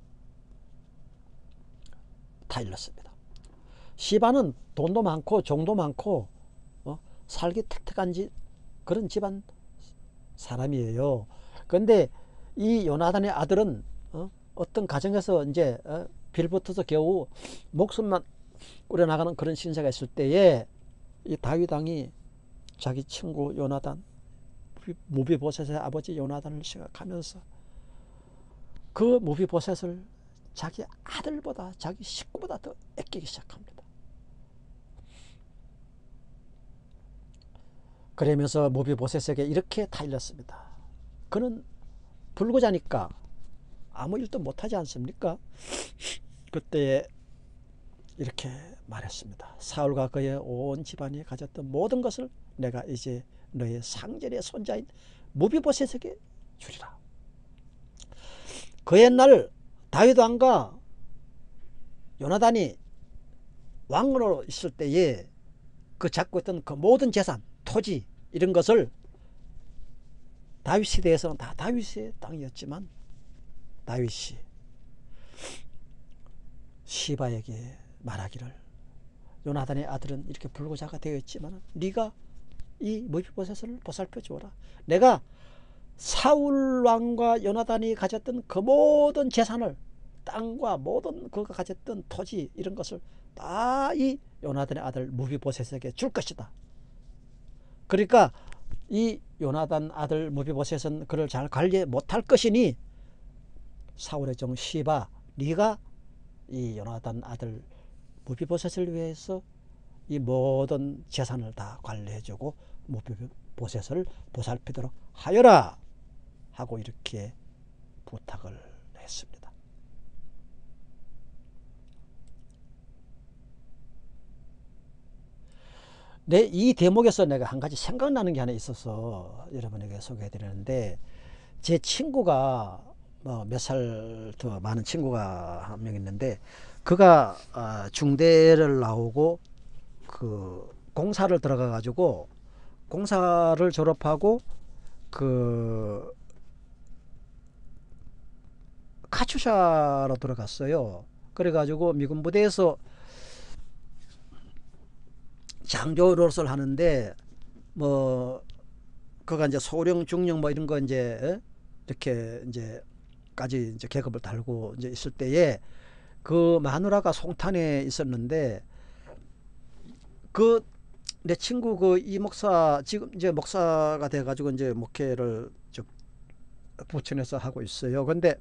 다 일렀습니다. 시바는 돈도 많고 종도 많고 어? 살기 택택한 지, 그런 집안 사람이에요. 근데 이 요나단의 아들은 어? 어떤 가정에서 이제 어? 빌붙어서 겨우 목숨만 꾸려나가는 그런 신세가 있을 때에 이 다윗 왕이 자기 친구 요나단, 무비보셋의 아버지 요나단을 생각하면서 그 무비보셋을 자기 아들보다 자기 식구보다 더 아끼기 시작합니다. 그러면서 무비보셋에게 이렇게 타일렀습니다. 그는 불구자니까 아무 일도 못하지 않습니까? 그때 이렇게 말했습니다. 사울과 그의 온 집안이 가졌던 모든 것을 내가 이제 너의 상전의 손자인 무비보셋에게 주리라. 그 옛날 다윗 왕과 요나단이 왕으로 있을 때에 그 잡고 있던 그 모든 재산, 토지 이런 것을 다윗 시대에서는 다 다윗의 땅이었지만 다윗이 시바에게 말하기를 요나단의 아들은 이렇게 불구자가 되어 있지만 네가 이 무비보셋을 보살펴 주어라. 내가 사울 왕과 요나단이 가졌던 그 모든 재산을 땅과 모든 그가 가졌던 토지 이런 것을 다 이 요나단의 아들 무비보셋에게 줄 것이다. 그러니까 이 요나단 아들 무비보셋은 그를 잘 관리 못할 것이니 사울의 종 시바 네가 이 요나단 아들 무비보셋을 위해서 이 모든 재산을 다 관리해주고 무비보셋을 보살피도록 하여라 하고 이렇게 부탁을 했습니다. 네, 이 대목에서 내가 한 가지 생각나는 게 하나 있어서 여러분에게 소개해 드리는데 제 친구가 뭐 몇 살 더 많은 친구가 한 명 있는데 그가 중대를 나오고 그 공사를 들어가 가지고 공사를 졸업하고 그 카츄샤로 들어갔어요. 그래 가지고 미군 부대에서 장교 노릇을 하는데 뭐 그가 이제 소령 중령 뭐 이런 거 이제 이렇게 이제까지 이제 계급을 달고 이제 있을 때에 그 마누라가 송탄에 있었는데 그 내 친구 그 이 목사 지금 이제 목사가 돼 가지고 이제 목회를 좀 부천에서 하고 있어요. 근데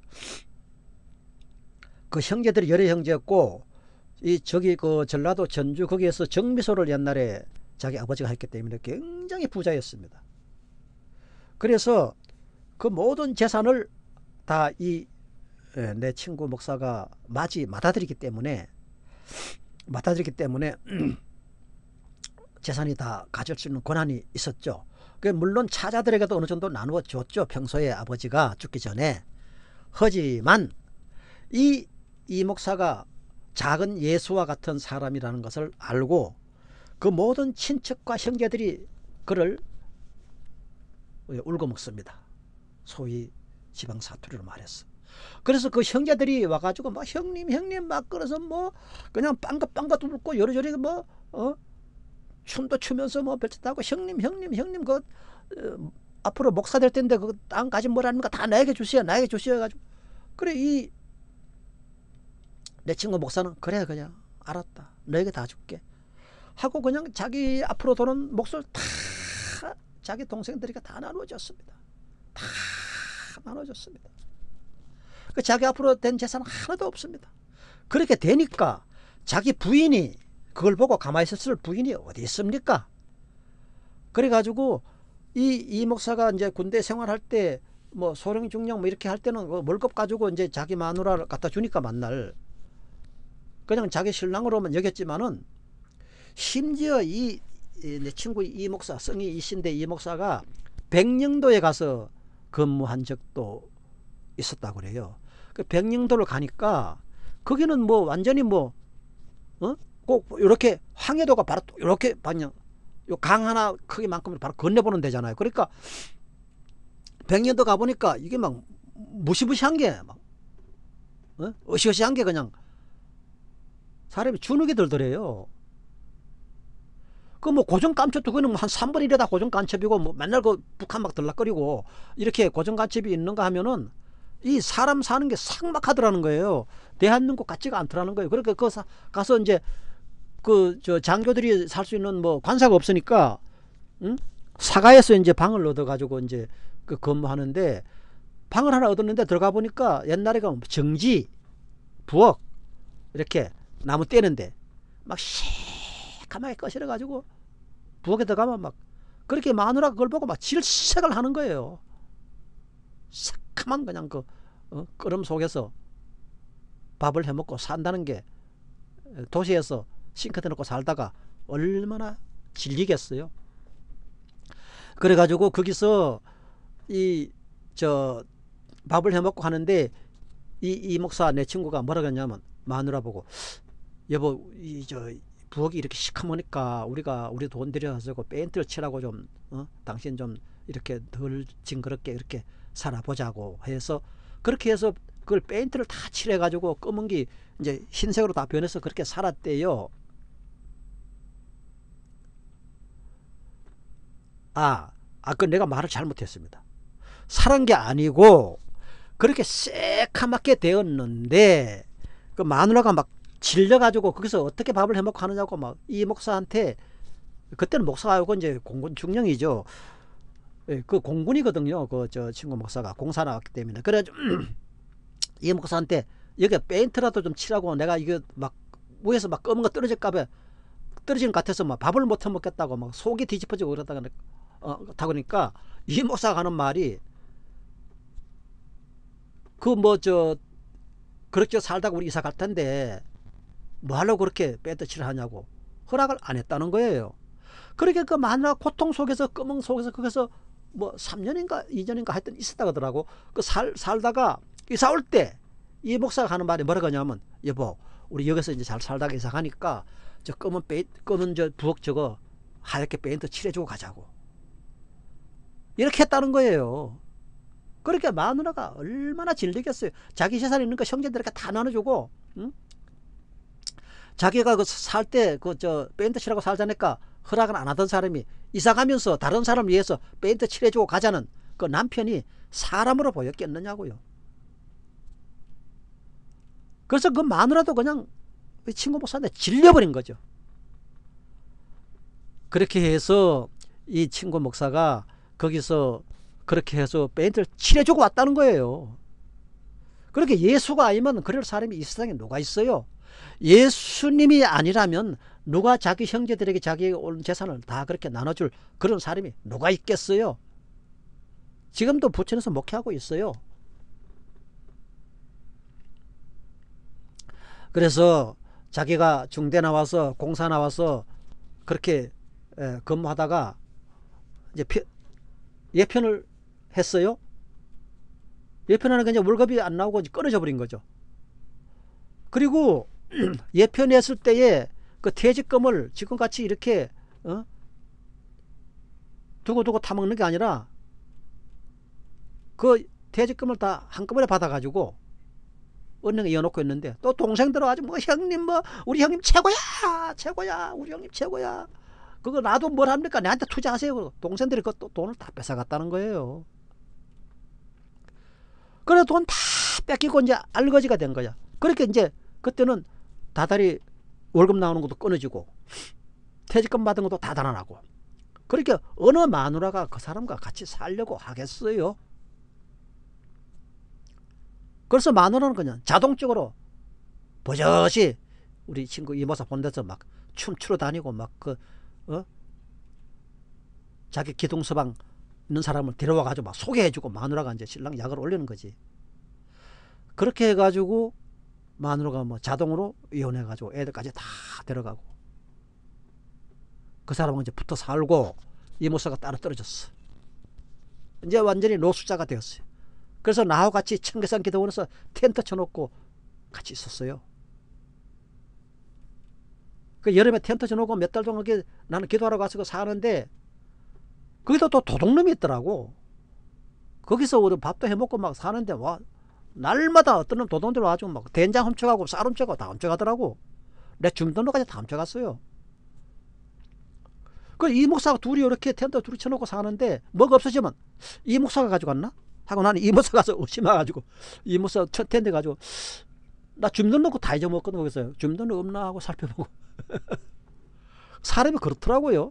그 형제들이 여러 형제였고 이 저기 그 전라도 전주 거기에서 정미소를 옛날에 자기 아버지가 했기 때문에 굉장히 부자였습니다. 그래서 그 모든 재산을 다 이 내 친구 목사가 맞이 맡아들이기 때문에 맡아들이기 때문에 재산이 다 가질 수 있는 권한이 있었죠. 물론 차자들에게도 어느 정도 나누어 줬죠. 평소에 아버지가 죽기 전에. 하지만 이, 이 목사가 작은 예수와 같은 사람이라는 것을 알고 그 모든 친척과 형제들이 그를 울고 먹습니다. 소위 지방 사투리로 말했어. 그래서 그 형제들이 와가지고 막 형님 형님 막 그래서 뭐 그냥 빵긋빵긋 웃고 요리조리 뭐 어? 춤도 추면서 뭐 별짓하고 형님 형님 형님 그 어, 앞으로 목사 될 텐데 그 땅 가진 뭐라는가 다 나에게 주시오 나에게 주시오 가지고 그래 이 내 친구 목사는 그래 그냥 알았다 너에게 다 줄게 하고 그냥 자기 앞으로 도는 몫을 다 자기 동생들에게 다 나눠줬습니다. 다 나눠줬습니다. 그 자기 앞으로 된 재산은 하나도 없습니다. 그렇게 되니까 자기 부인이 그걸 보고 가만히 있었을 부인이 어디 있습니까? 그래가지고 이, 이 목사가 이제 군대 생활할 때 뭐 소령 중령 뭐 이렇게 할 때는 그 월급 가지고 이제 자기 마누라를 갖다 주니까 만날 그냥 자기 신랑으로만 여겼지만은 심지어 이 내 친구 이 목사 성이 이신데 이 목사가 백령도에 가서 근무한 적도 있었다고 그래요. 그 백령도를 가니까 거기는 뭐 완전히 뭐 어? 꼭 이렇게 황해도가 바로 이렇게 그냥 요 강 하나 크기만큼 바로 건너보는 데잖아요. 그러니까 백령도 가보니까 이게 막 무시무시한 게 막 어? 어시어시한 게 그냥 사람이 주눅이 들더래요. 그 뭐 고정 간첩도 그는 뭐 한 삼 번 일에다 고정 간첩이고 뭐 맨날 그 북한 막 들락거리고 이렇게 고정 간첩이 있는가 하면은 이 사람 사는 게 삭막하더라는 거예요. 대한민국 같지가 않더라는 거예요. 그러니까 그 가서 이제 그 저 장교들이 살 수 있는 뭐 관사가 없으니까 응? 사가에서 이제 방을 얻어 가지고 이제 그 근무하는데 방을 하나 얻었는데 들어가 보니까 옛날에 그 정지 부엌 이렇게 나무 떼는데 막 시커멓게 꺼시려 가지고 부엌에 들어가면 막 그렇게 마누라가 그걸 보고 막 질색을 하는 거예요. 새카만 그냥 그 어, 끓음 속에서 밥을 해먹고 산다는 게 도시에서 싱크대 넣고 살다가 얼마나 질리겠어요. 그래가지고 거기서 이 저 밥을 해먹고 하는데 이, 이 목사 내 친구가 뭐라 그랬냐면 마누라 보고 여보 이 저 부엌이 이렇게 시커머니까 우리가 우리 돈 들여서 페인트를 칠하고 좀 어? 당신 좀 이렇게 덜 징그럽게 이렇게 살아보자고 해서 그렇게 해서 그걸 페인트를 다 칠해가지고 검은 게 이제 흰색으로 다 변해서 그렇게 살았대요. 아, 아, 그 내가 말을 잘못했습니다. 살은 게 아니고 그렇게 새카맣게 되었는데 그 마누라가 막 질려가지고 거기서 어떻게 밥을 해먹고 하느냐고 막 이 목사한테 그때는 목사가 아니고 이제 공군 중령이죠. 예, 그 공군이거든요. 그 저 친구 목사가 공사 나왔기 때문에 그래 이 목사한테 여기 페인트라도 좀 칠하고 내가 이거 막 위에서 막 검은 거 떨어질까봐 떨어지는 것 같아서 막 밥을 못 해먹겠다고 막 속이 뒤집어지고 그러다가 어, 다 그러니까 이 목사가 하는 말이 그 뭐 저 그렇게 살다가 우리 이사 갈 텐데 뭐 하려고 그렇게 페인트 칠하냐고 허락을 안 했다는 거예요. 그렇게 그 마누라 고통 속에서 검은 속에서 거기서 뭐 삼 년인가 이 년인가 하여튼 있었다 그러더라고. 그 살, 살다가 이사 올 때 이 목사가 하는 말이 뭐라고 하냐면 여보 우리 여기서 이제 잘 살다가 이사 가니까 저 검은 페인 검은 저 부엌 저거 하얗게 페인트 칠해주고 가자고 이렇게 했다는 거예요. 그러니까 마누라가 얼마나 질리겠어요. 자기 재산 있는 거 형제들에게 다 나눠주고 응? 자기가 그 살 때 그 저 페인트 칠하고 살자니까 허락은 안 하던 사람이 이사 가면서 다른 사람을 위해서 페인트 칠해주고 가자는 그 남편이 사람으로 보였겠느냐고요. 그래서 그 마누라도 그냥 친구 목사한테 질려버린 거죠. 그렇게 해서 이 친구 목사가 거기서 그렇게 해서 페인트를 칠해주고 왔다는 거예요. 그렇게 예수가 아니면 그럴 사람이 이 세상에 누가 있어요? 예수님이 아니라면 누가 자기 형제들에게 자기에게 온 재산을 다 그렇게 나눠줄 그런 사람이 누가 있겠어요? 지금도 부천에서 목회하고 있어요. 그래서 자기가 중대 나와서 공사 나와서 그렇게 에, 근무하다가 이제 피, 예편을 했어요. 예편하는 게 이제 월급이 안 나오고 끊어져 버린 거죠. 그리고 예편했을 때에 그 퇴직금을 지금같이 이렇게 어? 두고두고 타먹는 게 아니라 그 퇴직금을 다 한꺼번에 받아가지고 은행에 이어놓고 있는데 또 동생들은 아주 뭐 형님 뭐 우리 형님 최고야 최고야 우리 형님 최고야 그거 나도 뭘 합니까 내한테 투자하세요. 동생들이 그 또 돈을 다 뺏어갔다는 거예요. 그래 돈 다 뺏기고 이제 알거지가 된 거야. 그렇게 이제 그때는 다달이 월급 나오는 것도 끊어지고 퇴직금 받은 것도 다 달아나고 그렇게 어느 마누라가 그 사람과 같이 살려고 하겠어요. 그래서 마누라는 그냥 자동적으로 버젓이 우리 친구 이모사 본 데서 막 춤추러 다니고 막 그 어? 자기 기둥서방 있는 사람을 데려와 가지고 막 소개해주고 마누라가 이제 신랑 약을 올리는 거지. 그렇게 해가지고 마누라가 뭐 자동으로 이혼해가지고 애들까지 다 데려가고 그 사람은 이제 붙어 살고 이모사가 따로 떨어졌어. 이제 완전히 노숙자가 되었어요. 그래서 나하고 같이 청계산 기도원에서 텐트 쳐놓고 같이 있었어요. 그 여름에 텐트 쳐놓고 몇 달 동안 나는 기도하러 가서 사는데 거기도 또 도둑놈이 있더라고. 거기서 우리 밥도 해먹고 막 사는데 와 날마다 어떤 놈 도둑들 와가지고 막 된장 훔쳐가고 쌀 훔쳐가고 다 훔쳐가더라고. 내 주민등록까지 다 훔쳐갔어요. 그 이 목사가 둘이 이렇게 텐트 둘이 쳐놓고 사는데 뭐가 없어지면 이 목사가 가져갔나? 하고 나는 이 목사 가서 의심해가지고 이 목사 첫 텐트 가지고 나 주민등록 다 잊어먹거든. 거기서 주민등록 없나 하고 살펴보고 사람이 그렇더라고요.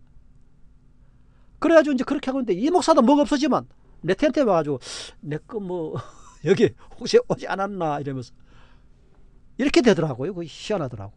그래가지고 이제 그렇게 하고 있는데 이 목사도 뭐가 없어지면 내 텐트에 와가지고 내 거 뭐 여기 혹시 오지 않았나 이러면서 이렇게 되더라고요. 그게 희한하더라고.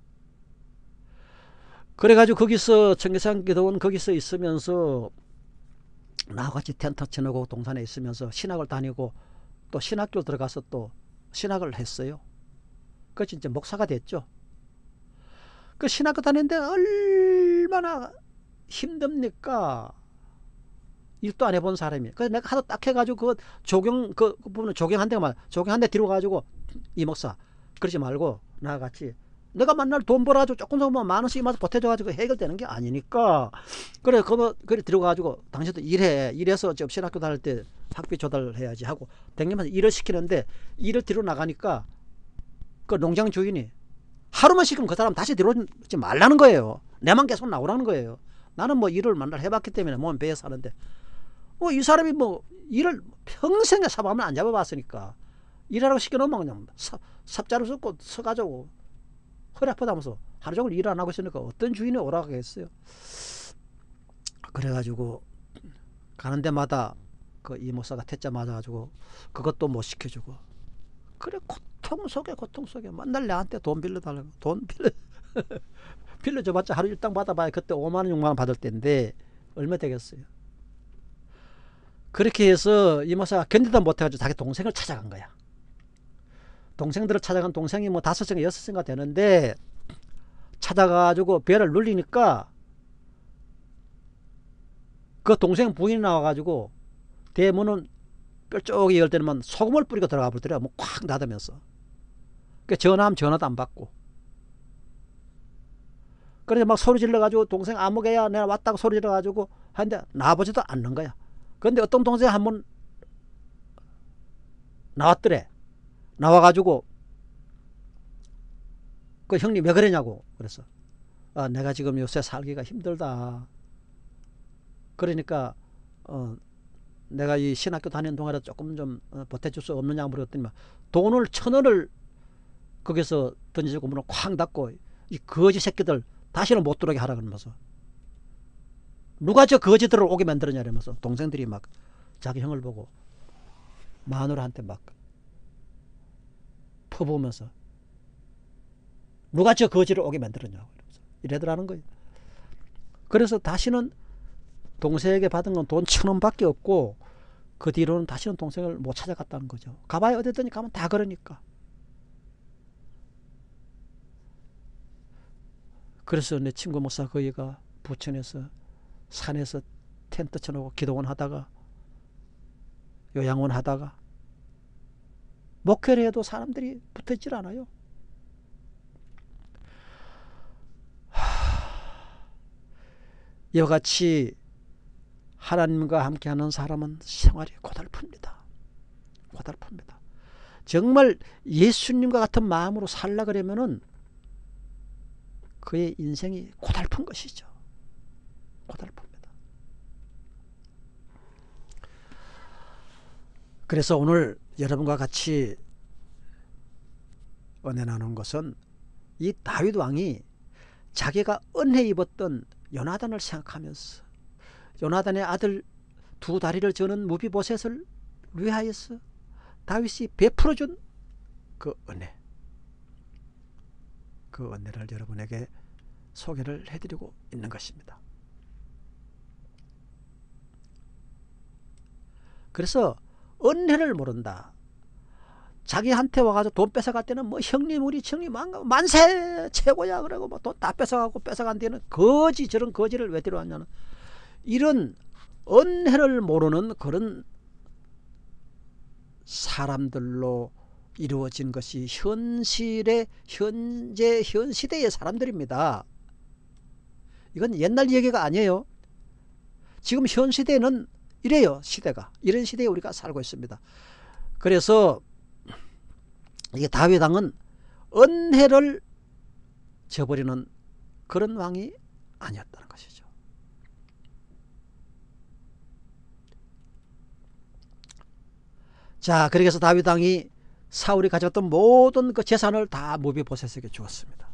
그래가지고 거기서 청계산 기도원 거기서 있으면서 나하고 같이 텐트 쳐놓고 동산에 있으면서 신학을 다니고 또 신학교 들어가서 또 신학을 했어요. 그 진짜 목사가 됐죠. 그 신학교 다니는데 얼마나 힘듭니까? 일도 안 해본 사람이. 그래서 내가 하도 딱 해가지고 그 조경 그 부분은 조경 한 대만 조경 한 대 뒤로 가지고 이 목사 그러지 말고 나와 같이 내가 만날 돈 벌어가지고 조금 조금 만 원씩 이마서 보태줘가지고 해결되는 게 아니니까 그래 그거 그래 들어가지고 당신도 일해 일해서 저 신학교 다닐 때 학비 조달해야지 하고 댕기면서 일을 시키는데 일을 뒤로 나가니까 그 농장 주인이 하루만 시키면 그 사람 다시 들어오지 말라는 거예요. 내만 계속 나오라는 거예요. 나는 뭐 일을 만날 해봤기 때문에 몸 배에 사는데 어, 이 사람이 뭐 일을 평생에 사람을 안 잡아봤으니까 일하라고 시켜놓으면 그냥 삽, 삽자루 섞고 서가지고 허리 아프다면서 하루 종일 일 안 하고 있으니까 어떤 주인이 오라고 하겠어요. 그래가지고 가는 데마다 그 이 목사가 퇴짜 맞아가지고 그것도 못 시켜주고 그래 고통 속에 고통 속에 맨날 내한테 돈 빌려달라고 돈 빌려 빌려줘봤자 하루 일당 받아봐야 그때 오만 원 육만 원 받을 때인데 얼마 되겠어요. 그렇게 해서 이 목사가 견디다 못해가지고 자기 동생을 찾아간 거야. 동생들을 찾아간 동생이 뭐 다섯 명 여섯 명가 되는데 찾아가지고 배를 눌리니까 그 동생 부인이 나와가지고 대문은 뾰족이 열 때는 소금을 뿌리고 들어가 버리더라. 뭐 콱 닫으면서. 그 전화하면 전화도 안 받고. 그래서 막 소리 질러가지고 동생 아무개야 내가 왔다고 소리 질러가지고 하는데 나와보지도 않는 거야. 그런데 어떤 동생 한번 나왔더래. 나와가지고 그 형님 왜 그러냐고 그래서 아, 내가 지금 요새 살기가 힘들다. 그러니까 어, 내가 이 신학교 다니는 동안에 조금 좀 어, 보태줄 수 없느냐고 물었더니 돈을 천 원을 거기서 던지고 문을 쾅 닫고 이 거지 새끼들 다시는 못 들어오게 하라 그러면서 누가 저 거지들을 오게 만들었냐 이러면서 동생들이 막 자기 형을 보고 마누라한테 막 퍼부으면서 누가 저 거지를 오게 만들었냐고 이러더라는 거예요. 그래서 다시는 동생에게 받은 건 돈 천 원밖에 없고 그 뒤로는 다시는 동생을 못 찾아갔다는 거죠. 가봐야 어디든지 가면 다 그러니까. 그래서 내 친구 목사 거기가 부천에서 산에서 텐트 쳐놓고 기도원 하다가 요양원 하다가 목회를 해도 사람들이 붙어있질 않아요. 이와 같이 하나님과 함께하는 사람은 생활이 고달픕니다. 고달픕니다. 정말 예수님과 같은 마음으로 살라 그러면은 그의 인생이 고달픈 것이죠. 고달픕니다. 그래서 오늘 여러분과 같이 은혜 나누는 것은 이 다윗 왕이 자기가 은혜 입었던 요나단을 생각하면서 요나단의 아들 두 다리를 저는 무비보셋을 위하여서 다윗이 베풀어준 그 은혜, 그 은혜를 여러분에게 소개를 해드리고 있는 것입니다. 그래서 은혜를 모른다. 자기한테 와가지고 돈 뺏어갈 때는 뭐 형님 우리 형님 만세 최고야 그러고 뭐 돈 다 뺏어가고 뺏어간 뒤에는 거지 저런 거지를 왜 데려왔냐는 이런 은혜를 모르는 그런 사람들로 이루어진 것이 현실의 현재 현 시대의 사람들입니다. 이건 옛날 얘기가 아니에요. 지금 현 시대는 이래요. 시대가 이런 시대에 우리가 살고 있습니다. 그래서 이게 다윗 왕은 은혜를 저버리는 그런 왕이 아니었다는 것이죠. 자, 그래서 다윗 왕이 사울이 가졌던 모든 그 재산을 다 무비보셋에게 주었습니다.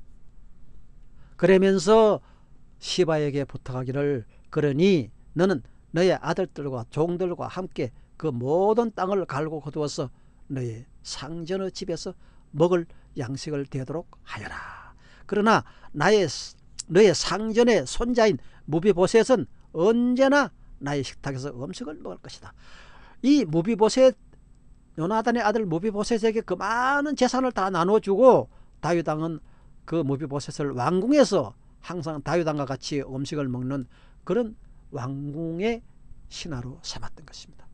그러면서 시바에게 부탁하기를, 그러니 너는 너의 아들들과 종들과 함께 그 모든 땅을 갈고 거두어서 너의 상전의 집에서 먹을 양식을 되도록 하여라. 그러나 나의 너의 상전의 손자인 무비보셋은 언제나 나의 식탁에서 음식을 먹을 것이다. 이 무비보셋, 요나단의 아들 무비보셋에게 그 많은 재산을 다 나눠주고 다윗 왕은 그 무비보셋을 왕궁에서 항상 다윗 왕과 같이 음식을 먹는 그런 왕궁의 신하로 삼았던 것입니다.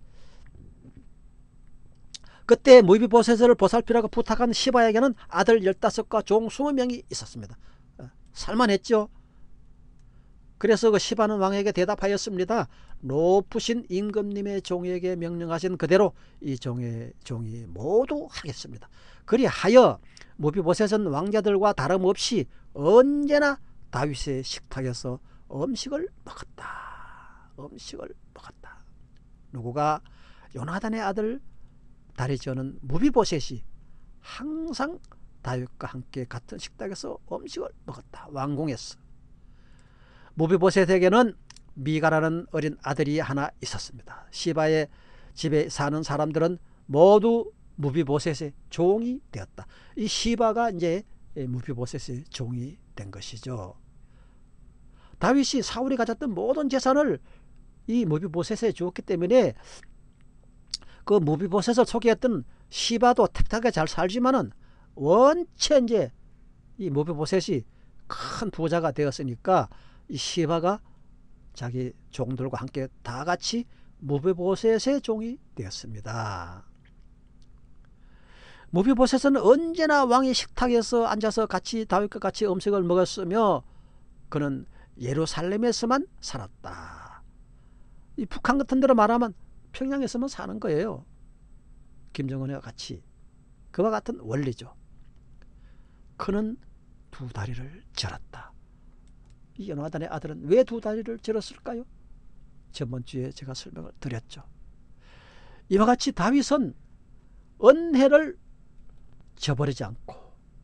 그때 무비보셋을 보살피라고 부탁한 시바에게는 아들 열다섯과 종 스무 명이 있었습니다. 살만했죠. 그래서 그 시바는 왕에게 대답하였습니다. 높으신 임금님의 종에게 명령하신 그대로 이 종의 종이 모두 하겠습니다. 그리하여 무비보셋은 왕자들과 다름없이 언제나 다윗의 식탁에서 음식을 먹었다. 음식을 먹었다. 누구가? 요나단의 아들 다리저는 무비보셋이 항상 다윗과 함께 같은 식탁에서 음식을 먹었다. 왕궁에서. 무비보셋에게는 미가라는 어린 아들이 하나 있었습니다. 시바의 집에 사는 사람들은 모두 무비보셋의 종이 되었다. 이 시바가 이제 무비보셋의 종이 된 것이죠. 다윗이 사울이 가졌던 모든 재산을 이 무비보셋에 주었기 때문에 그 무비보셋을 소개했던 시바도 택하게 잘 살지만은 원체 이제 이 무비보셋이 큰 부자가 되었으니까 이 시바가 자기 종들과 함께 다 같이 무비보셋의 종이 되었습니다. 무비보셋은 언제나 왕의 식탁에서 앉아서 같이 다윗과 같이 음식을 먹었으며 그는 예루살렘에서만 살았다. 이 북한 같은 데로 말하면 평양에서만 사는 거예요. 김정은과 같이. 그와 같은 원리죠. 그는 두 다리를 절었다. 이 요나단의 아들은 왜 두 다리를 절었을까요? 저번 주에 제가 설명을 드렸죠. 이와 같이 다윗은 은혜를 저버리지 않고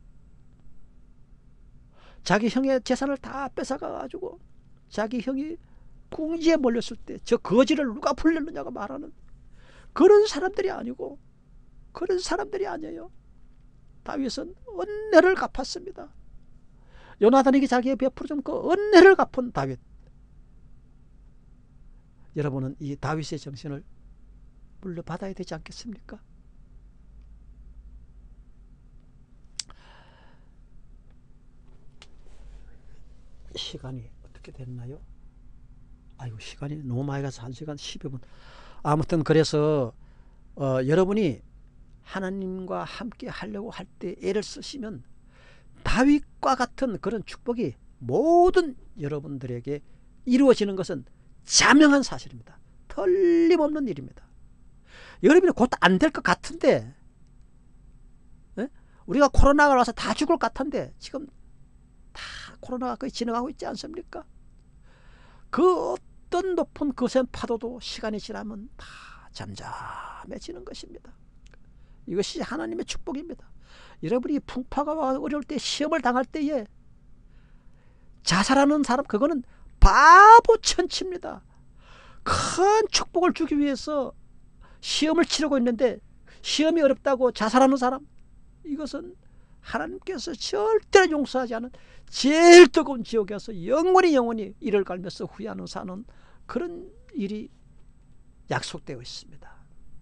자기 형의 재산을 다 뺏어가가지고 자기 형이 궁지에 몰렸을 때 저 거지를 누가 풀렸느냐고 말하는 그런 사람들이 아니고 그런 사람들이 아니에요. 다윗은 은혜를 갚았습니다. 요나단에게 자기의 베풀어준 그 은혜를 갚은 다윗. 여러분은 이 다윗의 정신을 물려받아야 되지 않겠습니까? 시간이 어떻게 됐나요? 아이고, 시간이 너무 많이 가서 한 시간 십여 분. 아무튼 그래서 어, 여러분이 하나님과 함께 하려고 할 때 애를 쓰시면 다윗과 같은 그런 축복이 모든 여러분들에게 이루어지는 것은 자명한 사실입니다. 틀림없는 일입니다. 여러분이 곧 안 될 것 같은데, 에? 우리가 코로나가 와서 다 죽을 것 같은데 지금 다 코로나가 거의 지나가고 있지 않습니까? 그 어떤 높은 거센 파도도 시간이 지나면 다 잠잠해지는 것입니다. 이것이 하나님의 축복입니다. 여러분이 풍파가 와 어려울 때, 시험을 당할 때에 자살하는 사람, 그거는 바보 천치입니다. 큰 축복을 주기 위해서 시험을 치르고 있는데 시험이 어렵다고 자살하는 사람, 이것은 하나님께서 절대로 용서하지 않은 제일 뜨거운 지옥에서 영원히 영원히 이를 갈면서 후회하는 사는 그런 일이 약속되어 있습니다.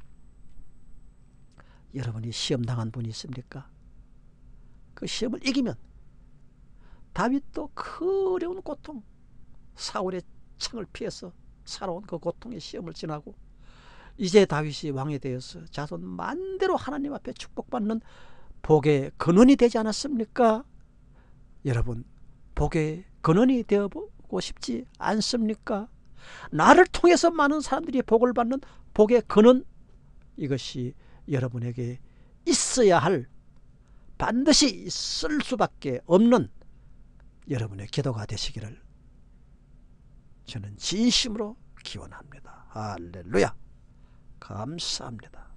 여러분이 시험 당한 분이 있습니까? 그 시험을 이기면 다윗도 그 어려운 고통, 사울의 창을 피해서 살아온 그 고통의 시험을 지나고 이제 다윗이 왕이 되어서 자손 만대로 하나님 앞에 축복받는 복의 근원이 되지 않았습니까? 여러분, 복의 근원이 되어보고 싶지 않습니까? 나를 통해서 많은 사람들이 복을 받는 복의 근원, 이것이 여러분에게 있어야 할, 반드시 있을 수밖에 없는 여러분의 기도가 되시기를 저는 진심으로 기원합니다. 할렐루야. 감사합니다.